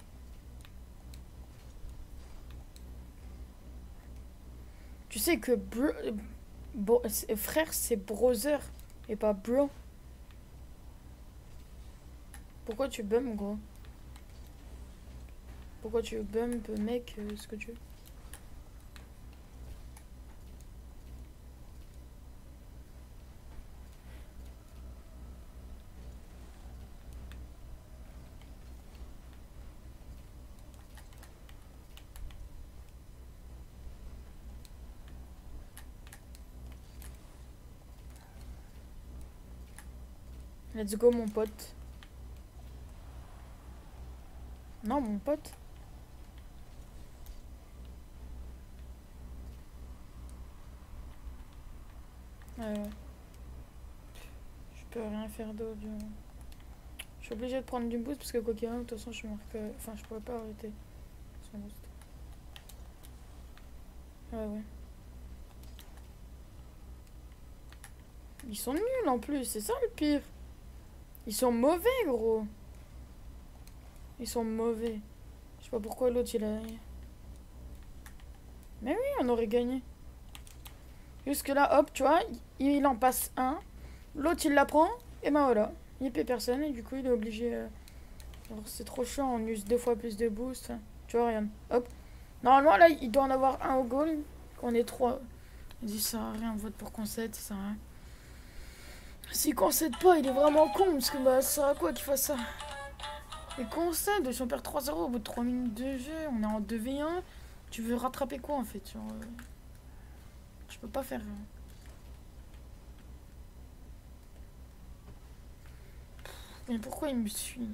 Tu sais que frère, c'est brother et pas bro. Pourquoi tu bum, gros? Pourquoi tu bump, mec, ce que tu veux? Let's go, mon pote. Non, mon pote. Ouais. Je peux rien faire d'autre. Je suis obligée de prendre du boost parce que quoi qu'il y ait, de toute façon, je marque. Enfin, je pourrais pas arrêter son boost. Ouais. Ils sont nuls en plus, c'est ça le pire. Ils sont mauvais, gros. Ils sont mauvais. Je sais pas pourquoi l'autre il a... Mais oui, on aurait gagné. Jusque là, hop, tu vois, il en passe un. L'autre il la prend. Et ben voilà. Il paie personne et du coup il est obligé... c'est trop chiant, on use 2 fois plus de boost. Tu vois, regarde. Hop. Normalement là, il doit en avoir un au goal. On est 3. Il dit ça sert à rien, on vote pour concède, ça sert à rien. S'il concède pas, il est vraiment con, parce que bah, ça sert à quoi qu'il fasse ça? Il concède, si on perd 3-0 au bout de 3 minutes de jeu, on est en 2v1, tu veux rattraper quoi en fait? Genre, tu peux pas faire. Mais pourquoi il me suit?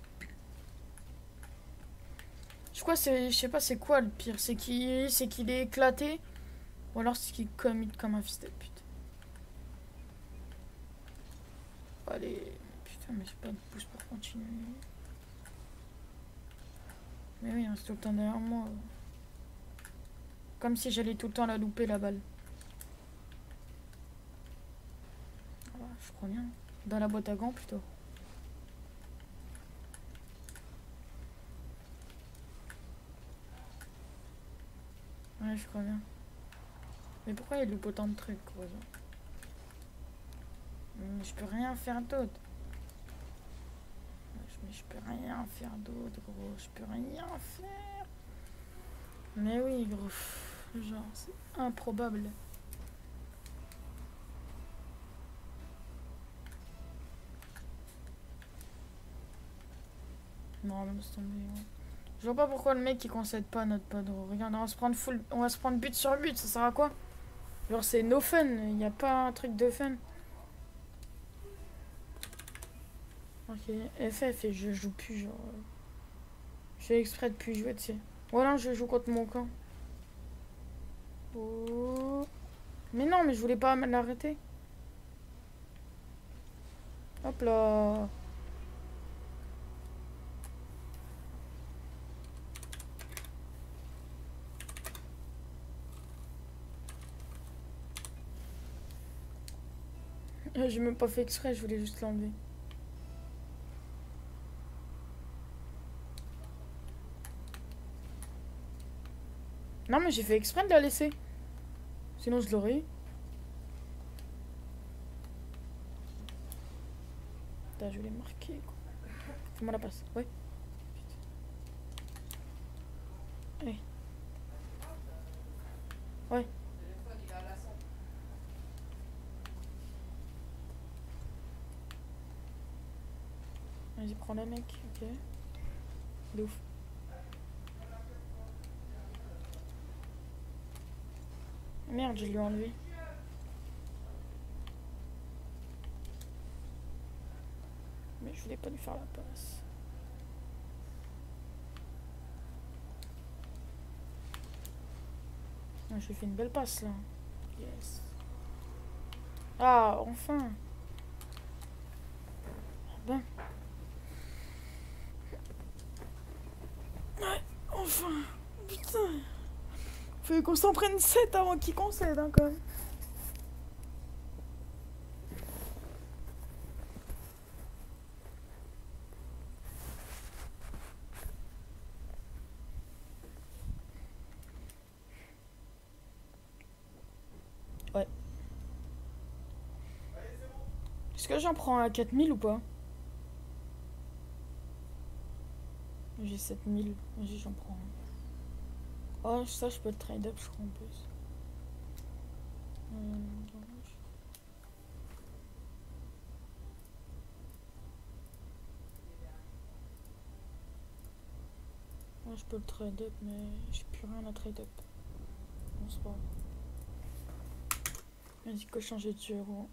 Je sais pas c'est quoi le pire, c'est qu'il est éclaté, ou alors c'est qu'il commit comme un fils de pute. Allez, putain, mais j'ai pas de pouce pour continuer. Mais oui, hein, c'est tout le temps derrière moi. Comme si j'allais tout le temps la louper la balle. Ah, je crois bien. Dans la boîte à gants plutôt. Ouais, je crois bien. Mais pourquoi il loupe autant de trucs, quoi, genre? Mais je peux rien faire d'autre. Mais je peux rien faire d'autre, gros. Je peux rien faire. Mais oui, gros. Genre, c'est improbable. Non, mais laisse tomber. Ouais. Je vois pas pourquoi le mec il concède pas notre pote. Regarde, on va se prendre but sur but. Ça sert à quoi? Genre, c'est no fun. Il n'y a pas un truc de fun. Ok, FF et je joue plus. Genre, je fais exprès de plus jouer, tu sais. Voilà, je joue contre mon camp. Oh. Mais non, mais je voulais pas l'arrêter. Hop là. J'ai même pas fait exprès, je voulais juste l'enlever. Non, mais j'ai fait exprès de la laisser. Sinon, je l'aurais eu. Putain, je vais les marquer, quoi. Fais-moi la passe. Ouais. Allez. Ouais. Vas-y, prends la mec. Ok. De ouf. Merde, je lui ai enlevé. Mais je voulais pas lui faire la passe. Je lui ai fait une belle passe là. Yes. Ah, enfin. Ben. Ouais, enfin. Putain. Faut qu'on s'en prenne 7 avant qu'il concède, hein, quand même. Ouais. Est-ce que j'en prends à 4000 ou pas? J'ai 7000. Vas-y, j'en prends un. Oh, ça, je peux le trade up, je crois, en plus. Ouais, je peux le trade up, mais j'ai plus rien à trade up. Bon, c'est pas grave. Vas-y, que changer de jeu, gros.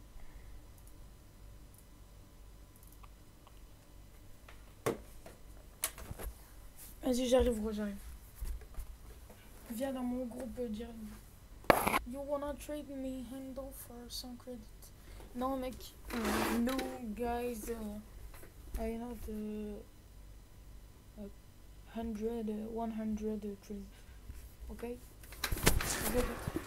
Vas-y, j'arrive, gros, j'arrive. Viens dans mon groupe direct. You wanna trade me handle for some credit? Non, mec. No, guys. I know the 100 credit. Okay? Get it.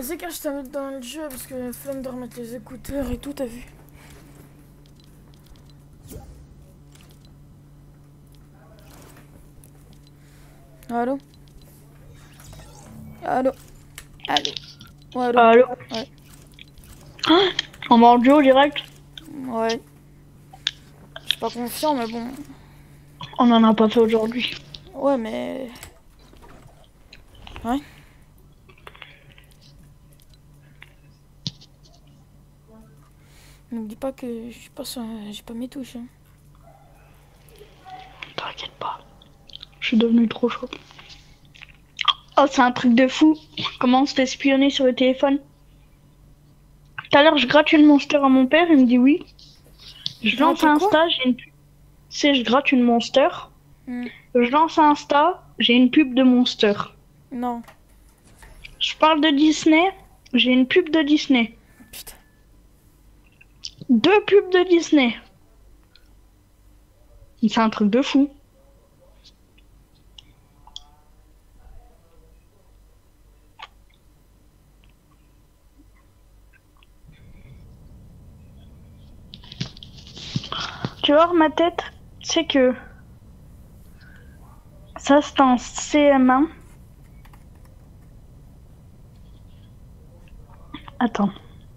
sais quand je t'invite dans le jeu parce que flemme de remettre les écouteurs et tout, t'as vu? Allô? Allô? Allô? Ouais, allô? Allô? Ouais. On va en duo direct? Ouais. Je suis pas confiant, mais bon. On en a pas fait aujourd'hui. Ouais, mais... Ouais. N'oublie pas que je suis pas sur... J'ai pas mes touches. Hein. T'inquiète pas. Je suis devenu trop chaud. Oh, c'est un truc de fou. Comment on se fait espionner sur le téléphone? Tout à l'heure, je gratte une monster à mon père, il me dit oui. Je lance Gratte quoi? Insta, j'ai une pub. Tu sais, je gratte une monster. Je lance Insta, j'ai une pub de monster. Non. Je parle de Disney, j'ai une pub de Disney. Putain. 2 pubs de Disney. C'est un truc de fou. Tu vois, ma tête, c'est que ça c'est en CM1. Attends.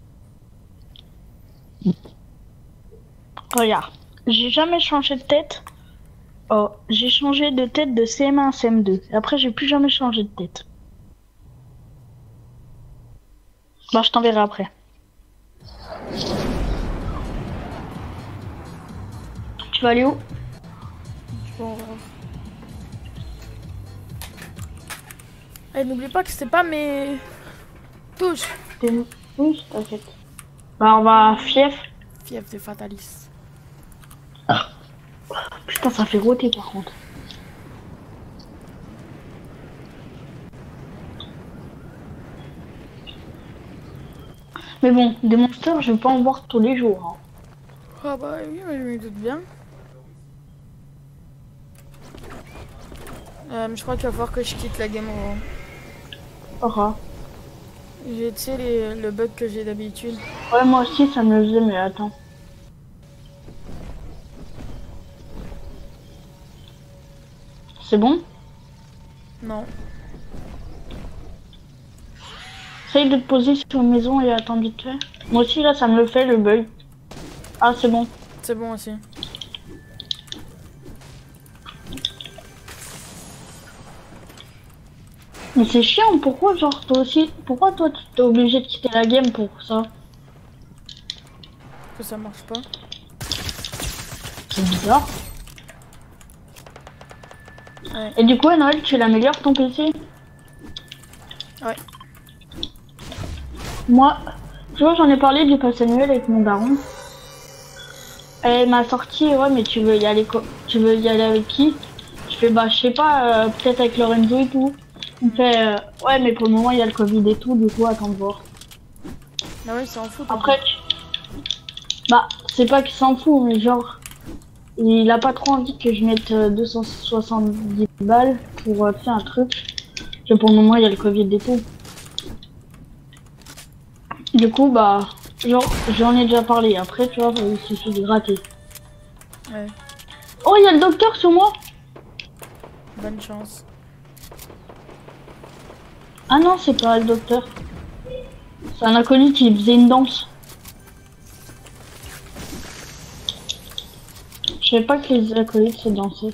Regarde, j'ai jamais changé de tête. Oh, j'ai changé de tête de CM1 à CM2. Et après, j'ai plus jamais changé de tête. Bah, je t'enverrai après. Tu vas aller où? Bon. Eh, n'oublie pas que c'était pas mes touches. Oui, t'inquiète. Bah, on va à Fief. Fief de Fatalis. Putain, ça fait roter par contre. Mais bon, des monsters, je vais pas en voir tous les jours. Hein. Ah bah oui, mais je me doute bien. Je crois qu'il va falloir que je quitte la game. Oh. J'ai, tu sais, le bug que j'ai d'habitude. Ouais, moi aussi, ça me le faisait, mais attends. C'est bon? Non. Essaye de te poser sur une maison et attends vite fait. Moi aussi, là, ça me le fait, le bug. Ah, c'est bon. C'est bon aussi. Mais c'est chiant, pourquoi, genre, toi aussi... Pourquoi, toi, tu t'es obligé de quitter la game pour ça? Que ça marche pas. C'est bizarre. Ouais. Et du coup, Noël, tu l'améliores ton PC? Ouais. Moi, tu vois, j'en ai parlé du pass annuel avec mon daron. Elle m'a sorti, ouais, mais tu veux y aller tu veux y aller avec qui? Je fais, bah, je sais pas, peut-être avec Lorenzo et tout. Il me fait, ouais, mais pour le moment, il y a le Covid et tout, du coup, attends de voir. Ah ouais, c'est en fout. Après, bah, c'est pas qu'il s'en fout, mais genre, il a pas trop envie que je mette 270 balles pour faire un truc. Que pour le moment, il y a le Covid et tout. Du coup, bah, genre, j'en ai déjà parlé. Après, tu vois, il suffit de gratter. Ouais. Oh, il y a le docteur sur moi. Bonne chance. Ah non, c'est pas le docteur. C'est un inconnu qui faisait une danse. Je savais pas que les acolytes se dansaient.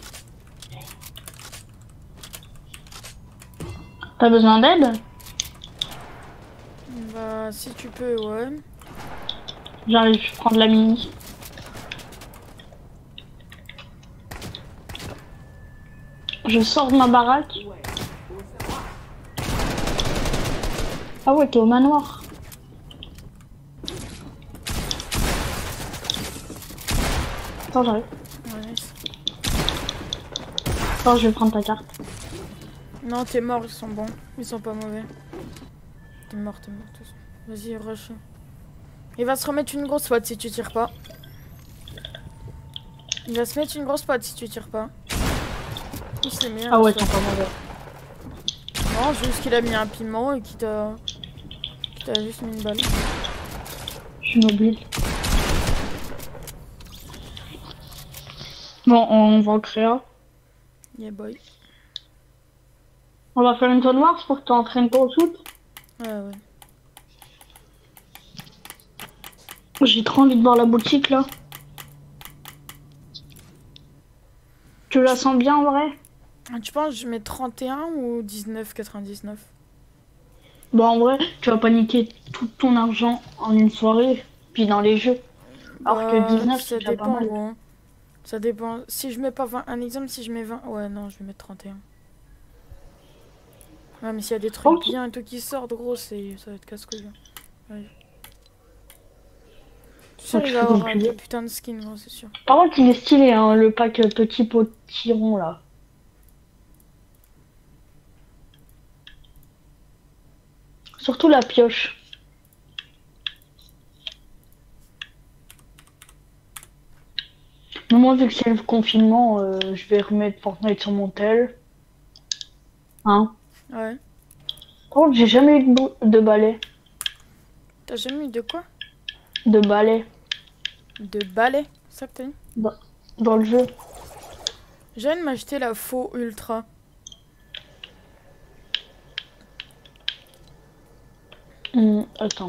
T'as besoin d'aide? Bah, si tu peux, ouais. J'arrive, je prends de la mini. Je sors de ma baraque. Ah ouais, t'es au manoir. Attends, j'arrive. Ouais. Attends, je vais prendre ta carte. Non, t'es mort, ils sont bons. Ils sont pas mauvais. T'es mort tous. Vas-y, rush. Il va se remettre une grosse pote si tu tires pas. Il va se mettre une grosse pote si tu tires pas. C'est bien. Ah ouais, t'es pas mauvais. Non, juste qu'il a mis un piment et qu'il t'a... t'ai juste mis une balle. Je suis mobile. Bon, on va en créa. Yeah boy. On va faire une zone Mars pour que tu entraînes toi au shoot. Ouais, ouais. J'ai trop envie de voir la boutique là. Tu la sens bien en vrai? Tu penses que je mets 31 ou 19,99? Bon, en vrai, tu vas pas niquer tout ton argent en une soirée, puis dans les jeux. Alors que 19, ça c'est déjà pas dépend, mal. gros. Ça dépend. Si je mets pas 20, un exemple, si je mets 20, ouais, non, je vais mettre 31. Ouais, mais s'il y a des trucs Ok. bien et tout qui sortent, gros, ça va être casse-couille. Ouais. Je suis sûr, Tu il fais va comme avoir tu des veux. putains de skins, gros, c'est sûr. Par contre, il est stylé, hein, le pack petit potiron là. Surtout la pioche. Mais moi, vu que c'est le confinement, je vais remettre Fortnite sur mon tel. Hein. Ouais. Par contre, j'ai jamais eu de balai. T'as jamais eu de quoi? De balai De balai? C'est ça que t'as dit? dans le jeu. Je viens de m'acheter la faux ultra. Attends.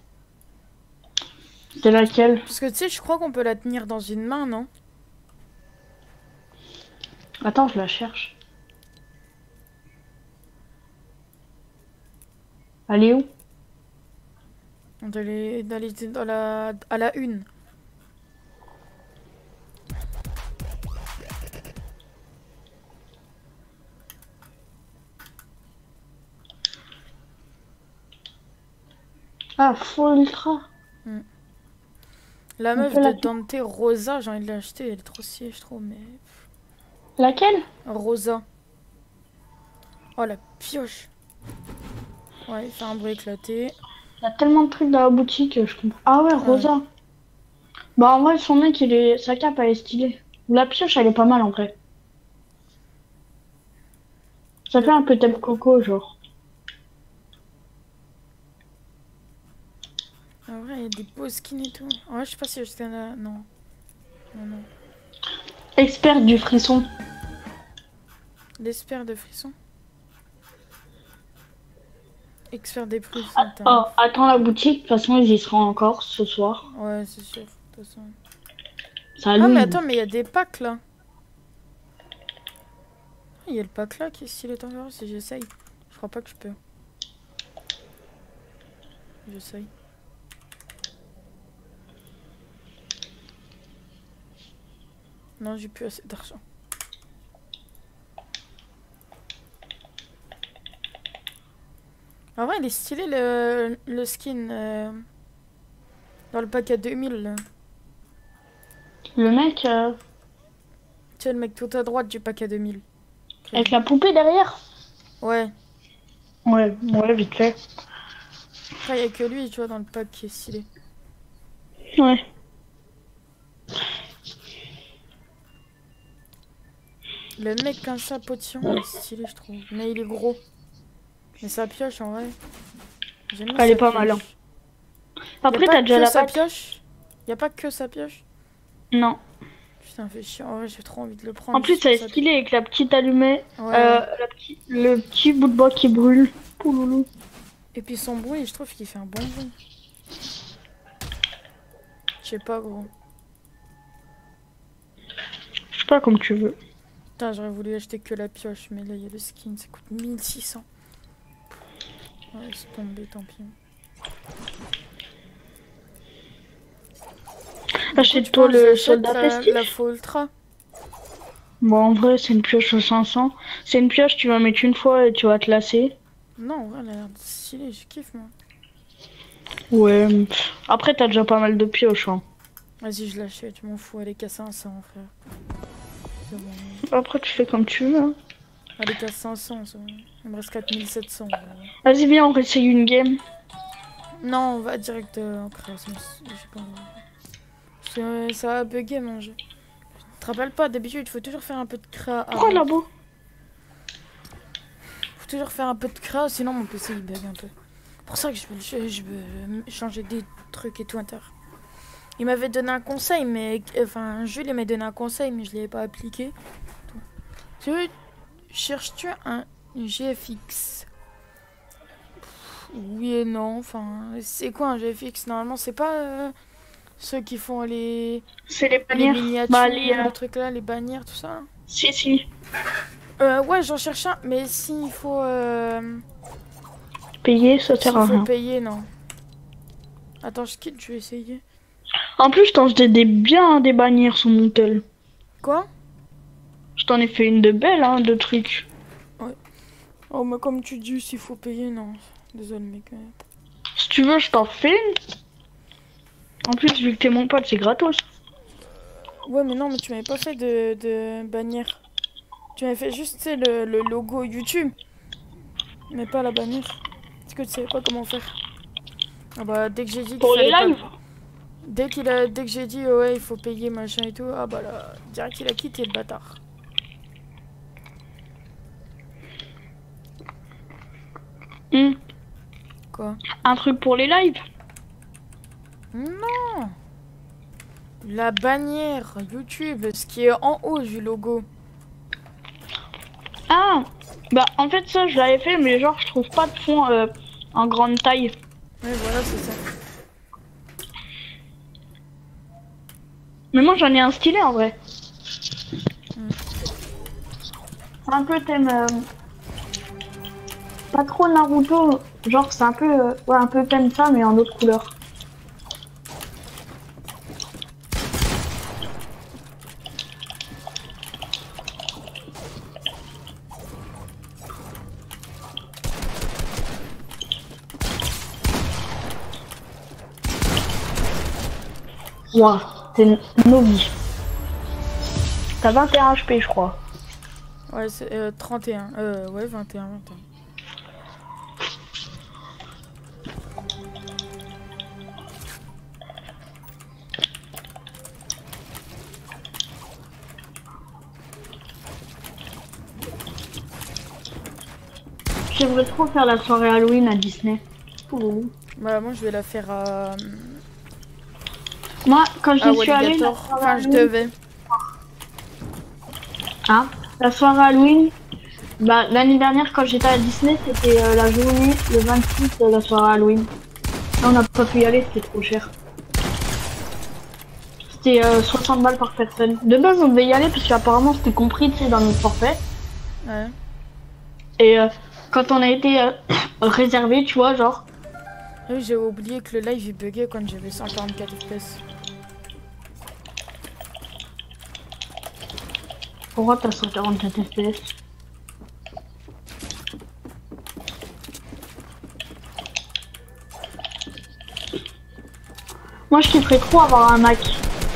C'est laquelle? Parce que tu sais, je crois qu'on peut la tenir dans une main, non? Attends, je la cherche. Elle est où? À la une. Ah, full ultra. La On meuf peut de la- Dante Rosa, j'ai envie de l'acheter, elle est trop stylée, je trouve, mais... Laquelle? Rosa. Oh, la pioche. Ouais, il fait un bruit éclaté. Il y a tellement de trucs dans la boutique, je comprends. Ah ouais, Ouais. Rosa. Bah en vrai, son mec, sa cape, elle est stylée. La pioche, elle est pas mal en vrai. Ça fait un peu thème coco, genre. En vrai, il y a des beaux skins et tout. En vrai, je sais pas si j'ai acheté un... Non. Non, non. Expert du frisson. L'espère de frisson. Expert des frissons. Oh, attends la boutique, de toute façon, ils y seront encore ce soir. Ouais, c'est sûr. De toute façon. Salut. Ah, mais attends, mais il y a des packs là. Ah, il y a le pack là qui est stylé, attends, voir si j'essaye. Je crois pas que je peux. J'essaye. Non, j'ai plus assez d'argent. En vrai, il est stylé le skin dans le pack à 2000. Là. Le mec, Tu sais, le mec tout à droite du pack à 2000. avec la poupée derrière. Ouais. Ouais, vite fait. Après, il n'y a que lui, tu vois, dans le pack qui est stylé. Ouais. Le mec comme ça, potillon, il est stylé, je trouve. Mais il est gros. Mais sa pioche, en vrai. J'aime bien Elle est sa pas mal. Hein. pioche. Après, Y a pas t'as déjà que la sa patte. pioche. Y a pas que sa pioche. Non. Putain, fait chiant. En vrai, j'ai trop envie de le prendre. En plus, juste ça pour est sa stylé avec la petite allumette. Ouais. Le petit bout de bois qui brûle. Pouloulou. Et puis son bruit, je trouve qu'il fait un bon bruit. Je sais pas, gros. Je sais pas comme tu veux. Putain, j'aurais voulu acheter que la pioche, mais là, il y a le skin, ça coûte 1600. Ouais, c'est tombé, tant pis. Achète-toi le soldat la festif. faux ultra. Bon, en vrai, c'est une pioche aux 500. C'est une pioche, tu vas mettre une fois et tu vas te lasser. Non, en vrai, elle a l'air stylée, je kiffe, moi. Ouais. Après, t'as déjà pas mal de pioches. Hein. Vas-y, je l'achète, je m'en fous, elle est qu'à 500, frère. C'est bon. Après, tu fais comme tu veux. Hein. Elle est qu'à 500, ça. Il me reste 4700. Vas-y, viens, on essaye une game. Non, on va direct en création. Je sais pas. Parce que ça va bugger mon jeu. Tu te rappelles pas, d'habitude, il faut toujours faire un peu de créa. Pourquoi là-bas? Faut toujours faire un peu de créa, sinon mon PC il bug un peu. pour ça que je veux changer des trucs et tout à l'intérieur. Il m'avait donné un conseil, mais... Enfin, Jules il m'a donné un conseil, mais je ne l'avais pas appliqué. Tu veux, cherches-tu un GFX? Oui et non, enfin... C'est quoi un GFX? Normalement, c'est pas ceux qui font les... C'est les Les bannières. miniatures, Bah, les trucs là, les bannières, tout ça. Si, si. Ouais, j'en cherche un, mais s'il faut... Payer, ça s'il sert à faut rien. payer, non. Attends, je quitte, je vais essayer. En plus, je t'en faisais bien des bannières sur mon tel. Quoi? Je t'en ai fait une de belle, hein, de trucs. Oh, mais comme tu dis, s'il faut payer, non. Désolé, mec. Si tu veux, je t'en fais une. En plus, vu que t'es mon pote, c'est gratos. Ouais, mais non, mais tu m'avais pas fait de bannière. Tu m'avais fait juste, tu sais, le logo YouTube. Mais pas la bannière. Est-ce que tu savais pas comment faire? Ah bah, dès que j'ai dit qu'il Pour les fallait lives. pas... Dès que j'ai dit, ouais, il faut payer, machin et tout, ah bah là, direct il a quitté le bâtard. Quoi? Un truc pour les lives. Non! La bannière YouTube, ce qui est en haut du logo. Ah, bah en fait ça je l'avais fait, mais genre je trouve pas de fond en grande taille. Ouais, voilà, c'est ça. Mais moi j'en ai un stylé en vrai. Un peu thème, pas trop Naruto, genre c'est un peu, ouais, un peu thème ça, mais en autre couleur. Ouah, t'es Novi. T'as 21 HP je crois. Ouais, c'est 31. Ouais, 21. J'aimerais trop faire la soirée Halloween à Disney. Ouh. Bah, moi, je vais la faire à... Moi, quand à j'y suis allée, la Walligator. soirée Enfin, je Halloween, devais. hein, la soirée Halloween, bah, l'année dernière quand j'étais à Disney, c'était la journée, le 26 de la soirée Halloween. Là, on n'a pas pu y aller, c'était trop cher. C'était 60 balles par personne. De base, on devait y aller parce qu'apparemment c'était compris, tu sais, dans notre forfait. Ouais. Et quand on a été réservé, tu vois, genre, Oui, j'ai oublié que le live il buguait quand j'avais 144 FPS. pourquoi t'as 144 FPS? Moi, je kifferais trop avoir un Mac.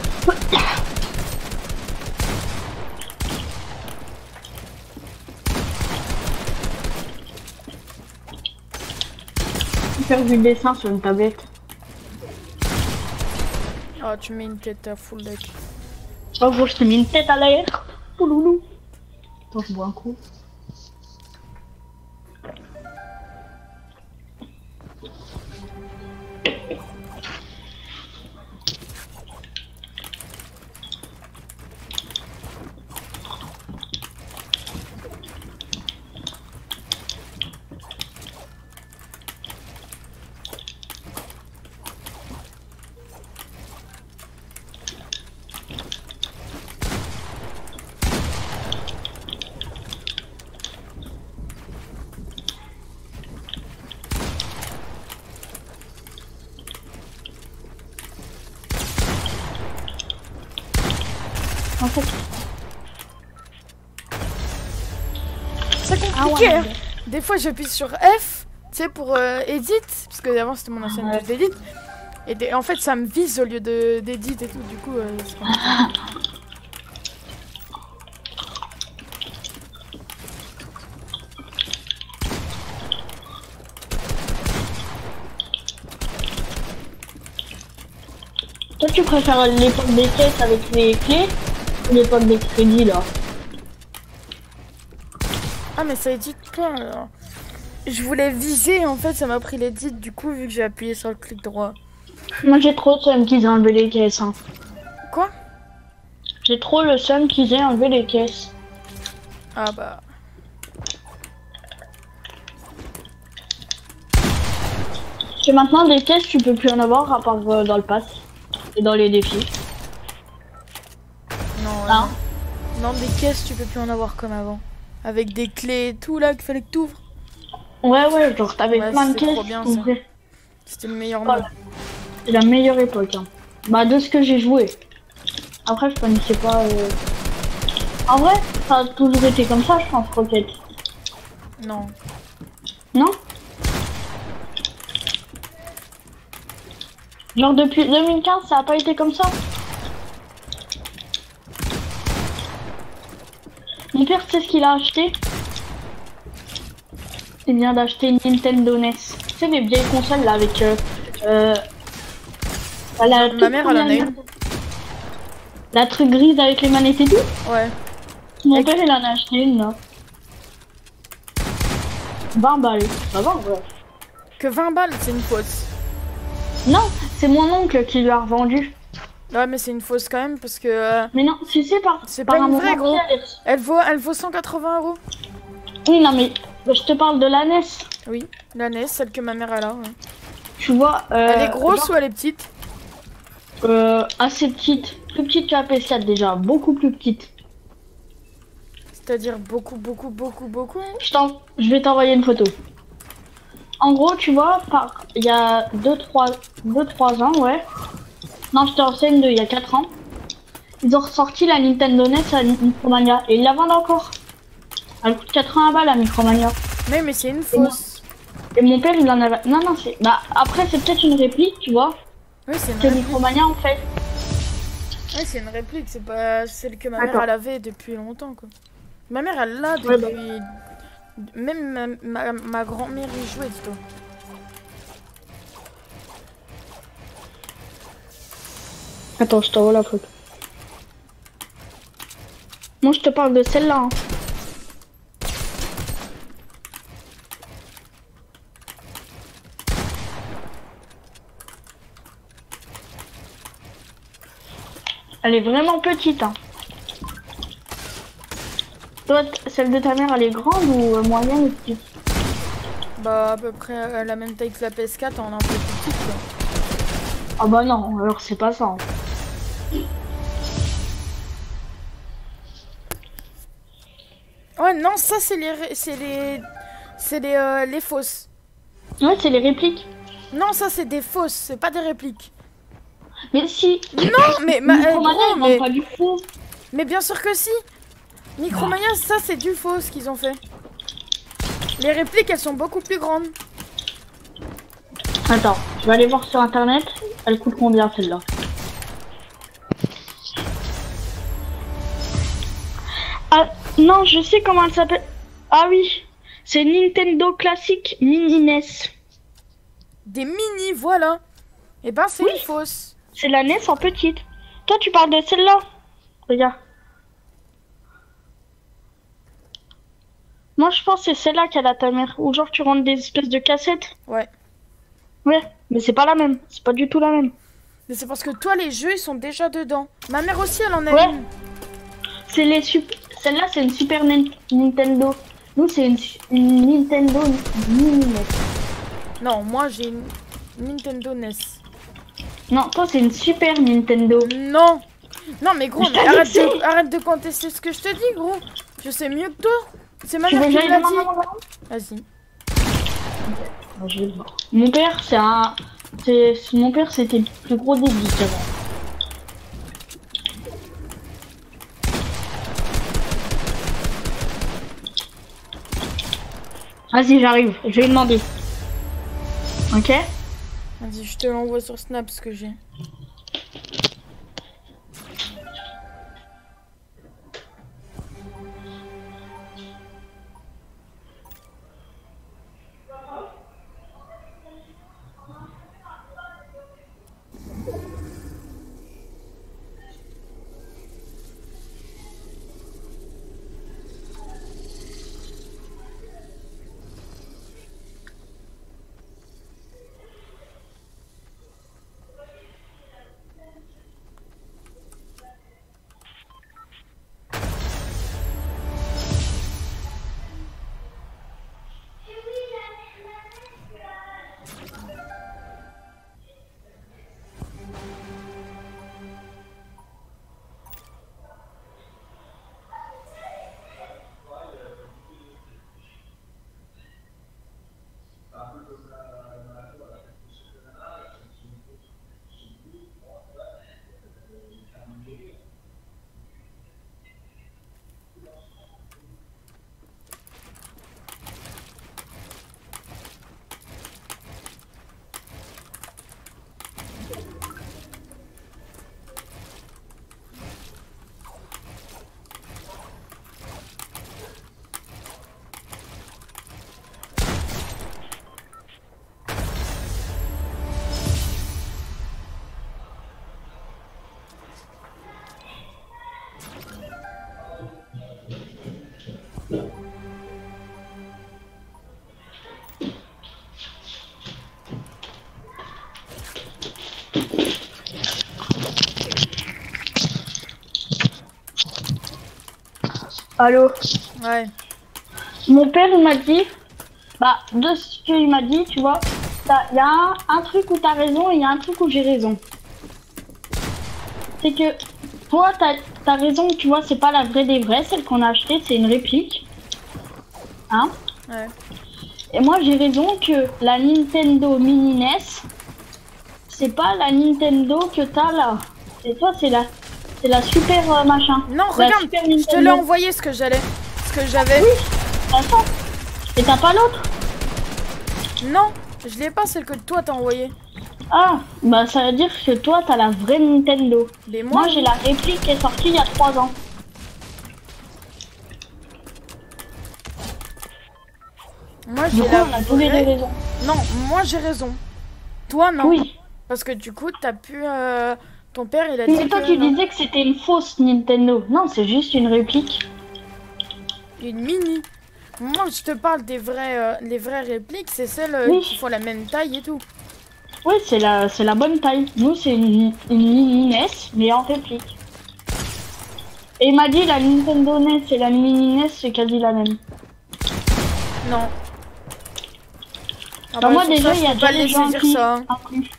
Faire du dessin sur une tablette. Oh, tu mets une tête à full deck. Oh, gros, je t'ai mis une tête à l'air. Oh, loulou. Attends, je bois un coup. En fait, C'est compliqué, ah ouais, hein. Des fois j'appuie sur F, tu sais, pour edit, parce que avant c'était mon ancienne Ouais. touche d'edit. Et en fait ça me vise au lieu d'edit et tout, du coup c'est pas... toi, tu préfères l'époque des caisses avec les clés ou l'époque des crédits, là? Ah mais ça edite pas alors. Je voulais viser, en fait, ça m'a pris les titres, du coup, vu que j'ai appuyé sur le clic droit. Moi j'ai trop le seum qu'ils aient enlevé les caisses. Hein. Quoi? J'ai trop le seum qu'ils aient enlevé les caisses. Ah bah... Et maintenant des caisses tu peux plus en avoir à part dans le pass et dans les défis. Non, Hein? non, des caisses, tu peux plus en avoir comme avant. Avec des clés et tout, là, qu'il fallait que t'ouvres. Ouais, genre t'avais Ouais, plein de c'était caisses. trop bien, tu ça. pouvais- C'était le meilleur Voilà. mode. C'est la meilleure époque. Hein. Bah de ce que j'ai joué. Après je connaissais pas... En vrai, ça a toujours été comme ça je pense, Rocket. Non. Non? Genre depuis 2015 ça a pas été comme ça? Mon père sait ce qu'il a acheté. Il vient d'acheter une Nintendo NES. Tu sais les vieilles consoles là avec... Ma mère, elle en a une. La truc grise avec les manettes et tout. Ouais. Mon père il en a acheté une là. 20 balles. Ça va ouais. Que 20 balles, c'est une fausse. Non, c'est mon oncle qui lui a revendu. Ouais, mais c'est une fausse quand même, parce que... Mais non, si c'est par... C'est par pas un une vraie, moment, gros. elle Elle vaut 180 €. Oui, non mais je te parle de la NES. Oui, la NES, celle que ma mère a là. Ouais. Tu vois... Elle est grosse genre, ou elle est petite? assez petite. Plus petite que la PS4 déjà. Beaucoup plus petite. C'est-à-dire beaucoup. Je vais t'envoyer une photo. En gros, tu vois, il y a 2-3 ans, ouais. Non, je te renseigne il y a 4 ans. Ils ont ressorti la Nintendo NES à Micromania. Et ils la vendent encore. Elle coûte 80 balles la Micromania. Mais c'est une fausse. Et mon père, il en avait... Non, c'est... Bah, après, c'est peut-être une réplique, tu vois. Oui, c'est une Que réplique. Micromania, en fait. Ouais, c'est une réplique, c'est pas celle que ma mère Attends. elle avait depuis longtemps, quoi. Ma mère, elle l'a depuis... Ouais, bah. Même ma grand-mère y jouait, dis-toi. Attends, je t'envoie la photo. Moi, je te parle de celle-là. Hein. Elle est vraiment petite. Hein. Toi, celle de ta mère, elle est grande ou moyenne ou petite? Bah, à peu près la même taille que la PS4, en un peu plus petite, quoi. Ah bah non, alors c'est pas ça. Hein. Ouais, non, ça, c'est les fausses. Ouais, c'est les répliques. Non, ça, c'est des fausses, c'est pas des répliques. Mais si. Non, mais... Micromania, gros, ils vendent pas du faux. mais bien sûr que si. Micromania, ça, c'est du faux, ce qu'ils ont fait. Les répliques, elles sont beaucoup plus grandes. Attends, je vais aller voir sur internet. Elle coûte combien celle-là? Ah non, je sais comment elle s'appelle. Ah oui, c'est Nintendo Classic Mini NES. Des mini, voilà. Et ben, c'est Oui. une fausse. C'est la NES en petite. Toi, tu parles de celle-là. Regarde. Moi, je pense que c'est celle-là qu'elle a ta mère. Ou genre, tu rentres des espèces de cassettes. Ouais. Ouais, mais c'est pas la même. C'est pas du tout la même. Mais c'est parce que toi, les jeux, ils sont déjà dedans. Ma mère aussi, elle en a Ouais. une. C'est les Celle-là, c'est une Super Nintendo. Nous, c'est une Nintendo Mini NES. Non, moi, j'ai une Nintendo NES. Non, toi, c'est une Super Nintendo. Non. Non, mais gros, Je mais t'avais dit. arrête de contester ce que je te dis, gros. Je sais mieux que toi. C'est ma Tu mère veux qui que me j'aille l'a demander à dit. mon parent? Vas-y. Je vais le voir. Mon père, c'est un... Mon père, c'était le plus gros débit avant. Vas-y, j'arrive. Je vais lui demander. Ok? Vas-y, je te l'envoie sur Snap ce que j'ai. Allô? Ouais. Mon père il m'a dit, bah de ce qu'il m'a dit, tu vois, il y a un truc où t'as raison et il y a un truc où j'ai raison. C'est que toi t'as raison, tu vois, c'est pas la vraie des vraies, celle qu'on a achetée, c'est une réplique. Hein? Ouais. Et moi j'ai raison que la Nintendo Mini NES, c'est pas la Nintendo que t'as là. Et toi c'est la super machin. Non, La regarde, Super je te Nintendo. l'ai envoyé ce que j'avais. Oui, t'as ça. Et t'as pas l'autre? Non, je l'ai pas celle que toi t'as envoyée. Ah, bah ça veut dire que toi t'as la vraie Nintendo. Mais Moi j'ai la réplique qui est sortie il y a 3 ans. Moi Du j'ai coup la on a tous les deux vraie. raison. Non, moi j'ai raison. Toi non. Oui. Parce que du coup t'as pu. Ton père il a Mais dit toi que tu non. disais que c'était une fausse Nintendo. Non, c'est juste une réplique. Une mini. Moi je te parle des vraies, les vraies répliques, c'est celles Oui. qui font la même taille et tout. Oui, c'est la bonne taille. Nous c'est une mini NES, mais en réplique. Et il m'a dit la Nintendo NES et la mini NES c'est quasi la même. Non. Ah Bah, moi sur déjà ça, il y a je peux déjà pas les laisser jeux dire inclus. ça. Hein.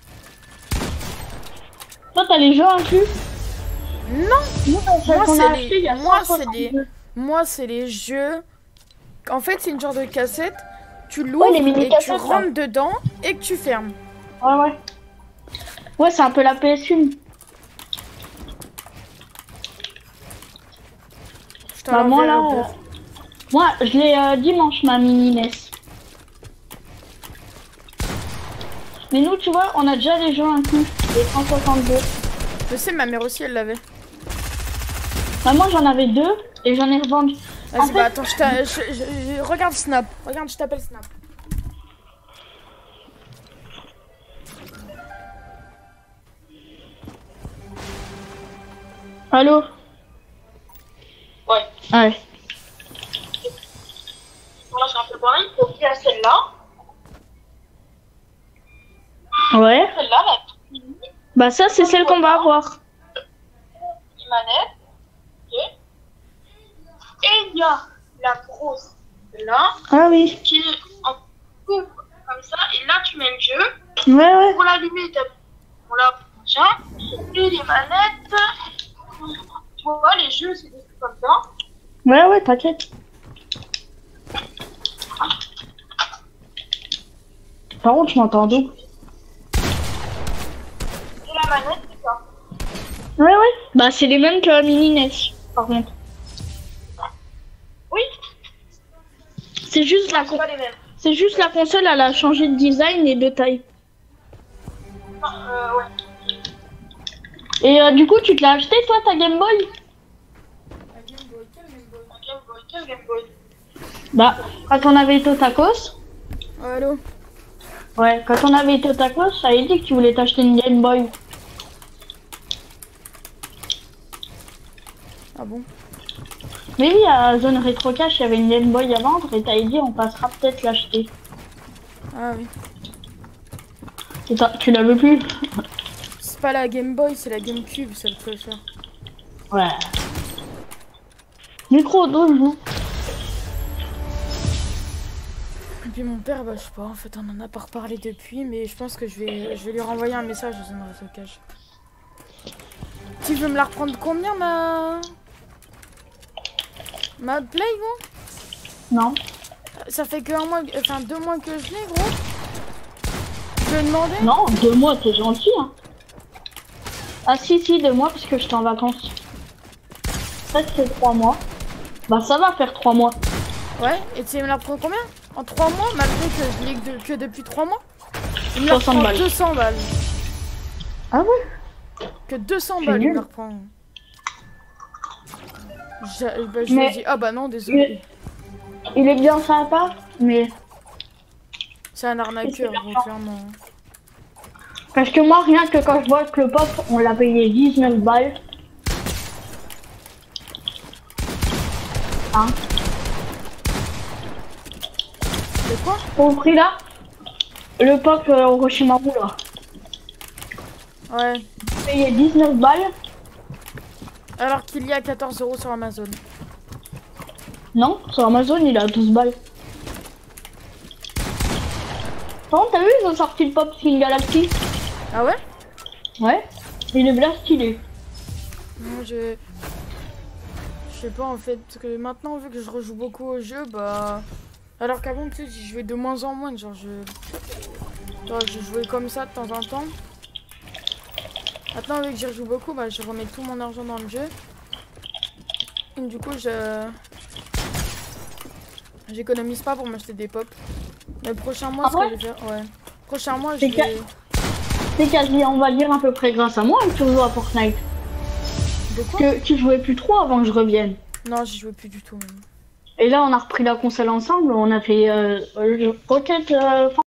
Toi t'as les jeux inclus? Non. Moi Moi, c'est c'est acheté il y a les... 162. Moi c'est les jeux. En fait c'est une genre de cassette. Tu Ouais, l'ouvres les mini et tu cassettes, là. rentres dedans et que tu fermes. Ouais, ouais. Ouais, c'est un peu la PS1. Je t'en Bah, moi, enverrai là, au bout. moi, je l'ai dimanche, ma mini NES. Mais nous, tu vois, on a déjà les jeux inclus. Les 162. Je sais, ma mère aussi elle l'avait. Bah, moi, j'en avais 2 et j'en ai revendu. En Vas-y, fait- bah attends, regarde Snap. Regarde, je t'appelle Snap. Allô? Ouais. Ouais. Moi, c'est un peu pareil. Il faut qu'il y a celle-là. Ouais. Celle-là, la toute mini, Bah, ça, c'est celle qu'on va avoir. une manette. Ok. Et il y a la grosse là, Ah oui. qui est en coupe comme ça. Et là, tu mets le jeu. Ouais, ouais. Pour l'allumer, on l'a machin. Et les manettes. Tu vois, les jeux, c'est des trucs comme ça. Ouais, ouais, t'inquiète. Par contre, je m'entends d'où? Et la manette, c'est ça. Ouais, ouais. Bah, c'est les mêmes que la mini NES, par contre. Oui, C'est juste la c'est pas les mêmes. C'est juste la console, elle a changé de design et de taille. Non, ouais. Et du coup, tu te l'as acheté, toi, ta Game Boy? Quel Game Boy? Bah, quand on avait été au tacos. Allô? Ouais, quand on avait été au tacos, ça avait dit que tu voulais t'acheter une Game Boy. Ah bon? Mais oui, à Zone Rétro Cash, il y avait une Game Boy à vendre et t'avais dit on passera peut-être l'acheter. Ah oui. Et tu la veux plus? C'est pas la Game Boy, c'est la GameCube, ça le préfère. Ouais. Micro dojo. Et puis mon père, bah je sais pas, en fait on en a pas reparlé depuis, mais je pense que je vais lui renvoyer un message à son réseau cash. Tu veux me la reprendre combien ma Play gros? Non. Ça fait que 2 mois que je l'ai gros. Je vais demander. Non, 2 mois, t'es gentil, hein. Ah si, 2 mois parce que j'étais en vacances. Ça, c'est 3 mois. Bah ça va faire 3 mois. Ouais, et tu sais me la prendre combien? En 3 mois, malgré que je l'ai que depuis 3 mois? Il me la 60 reprend balles. 200 balles. Ah ouais? Que 200 C'est balles il me nul. la reprend. Je Mais- lui ai dit, ah bah non, désolé. Il est bien sympa, mais... C'est un arnaqueur, C'est gros, clairement. Parce que moi, rien que quand je vois que le pop, on l'a payé 19 balles. Hein? C'est quoi? Au prix là, le pop Orochimaru là. Ouais. Payé 19 balles. Alors qu'il y a 14 € sur Amazon. Non, sur Amazon il est à 12 balles. Par contre, t'as vu, ils ont sorti le pop Skin Galaxy. Ah ouais? Ouais, il est bien stylé. Non, je sais pas en fait, parce que maintenant vu que je rejoue beaucoup au jeu, bah... Alors qu'avant, tu sais, j'y jouais de moins en moins, genre je jouais comme ça de temps en temps. Maintenant, vu que j'y rejoue beaucoup, bah je remets tout mon argent dans le jeu. Et du coup, j'économise pas pour m'acheter des pop. Mais le prochain mois, Ah ce que ouais? je vais faire... Ouais. Prochain mois, je C'est vais... C'est quasi, on va dire, à peu près grâce à moi que tu joues à Fortnite. De quoi? Que tu jouais plus trop avant que je revienne. Non, j'y jouais plus du tout même. Et là, on a repris la console ensemble, on a fait Rocket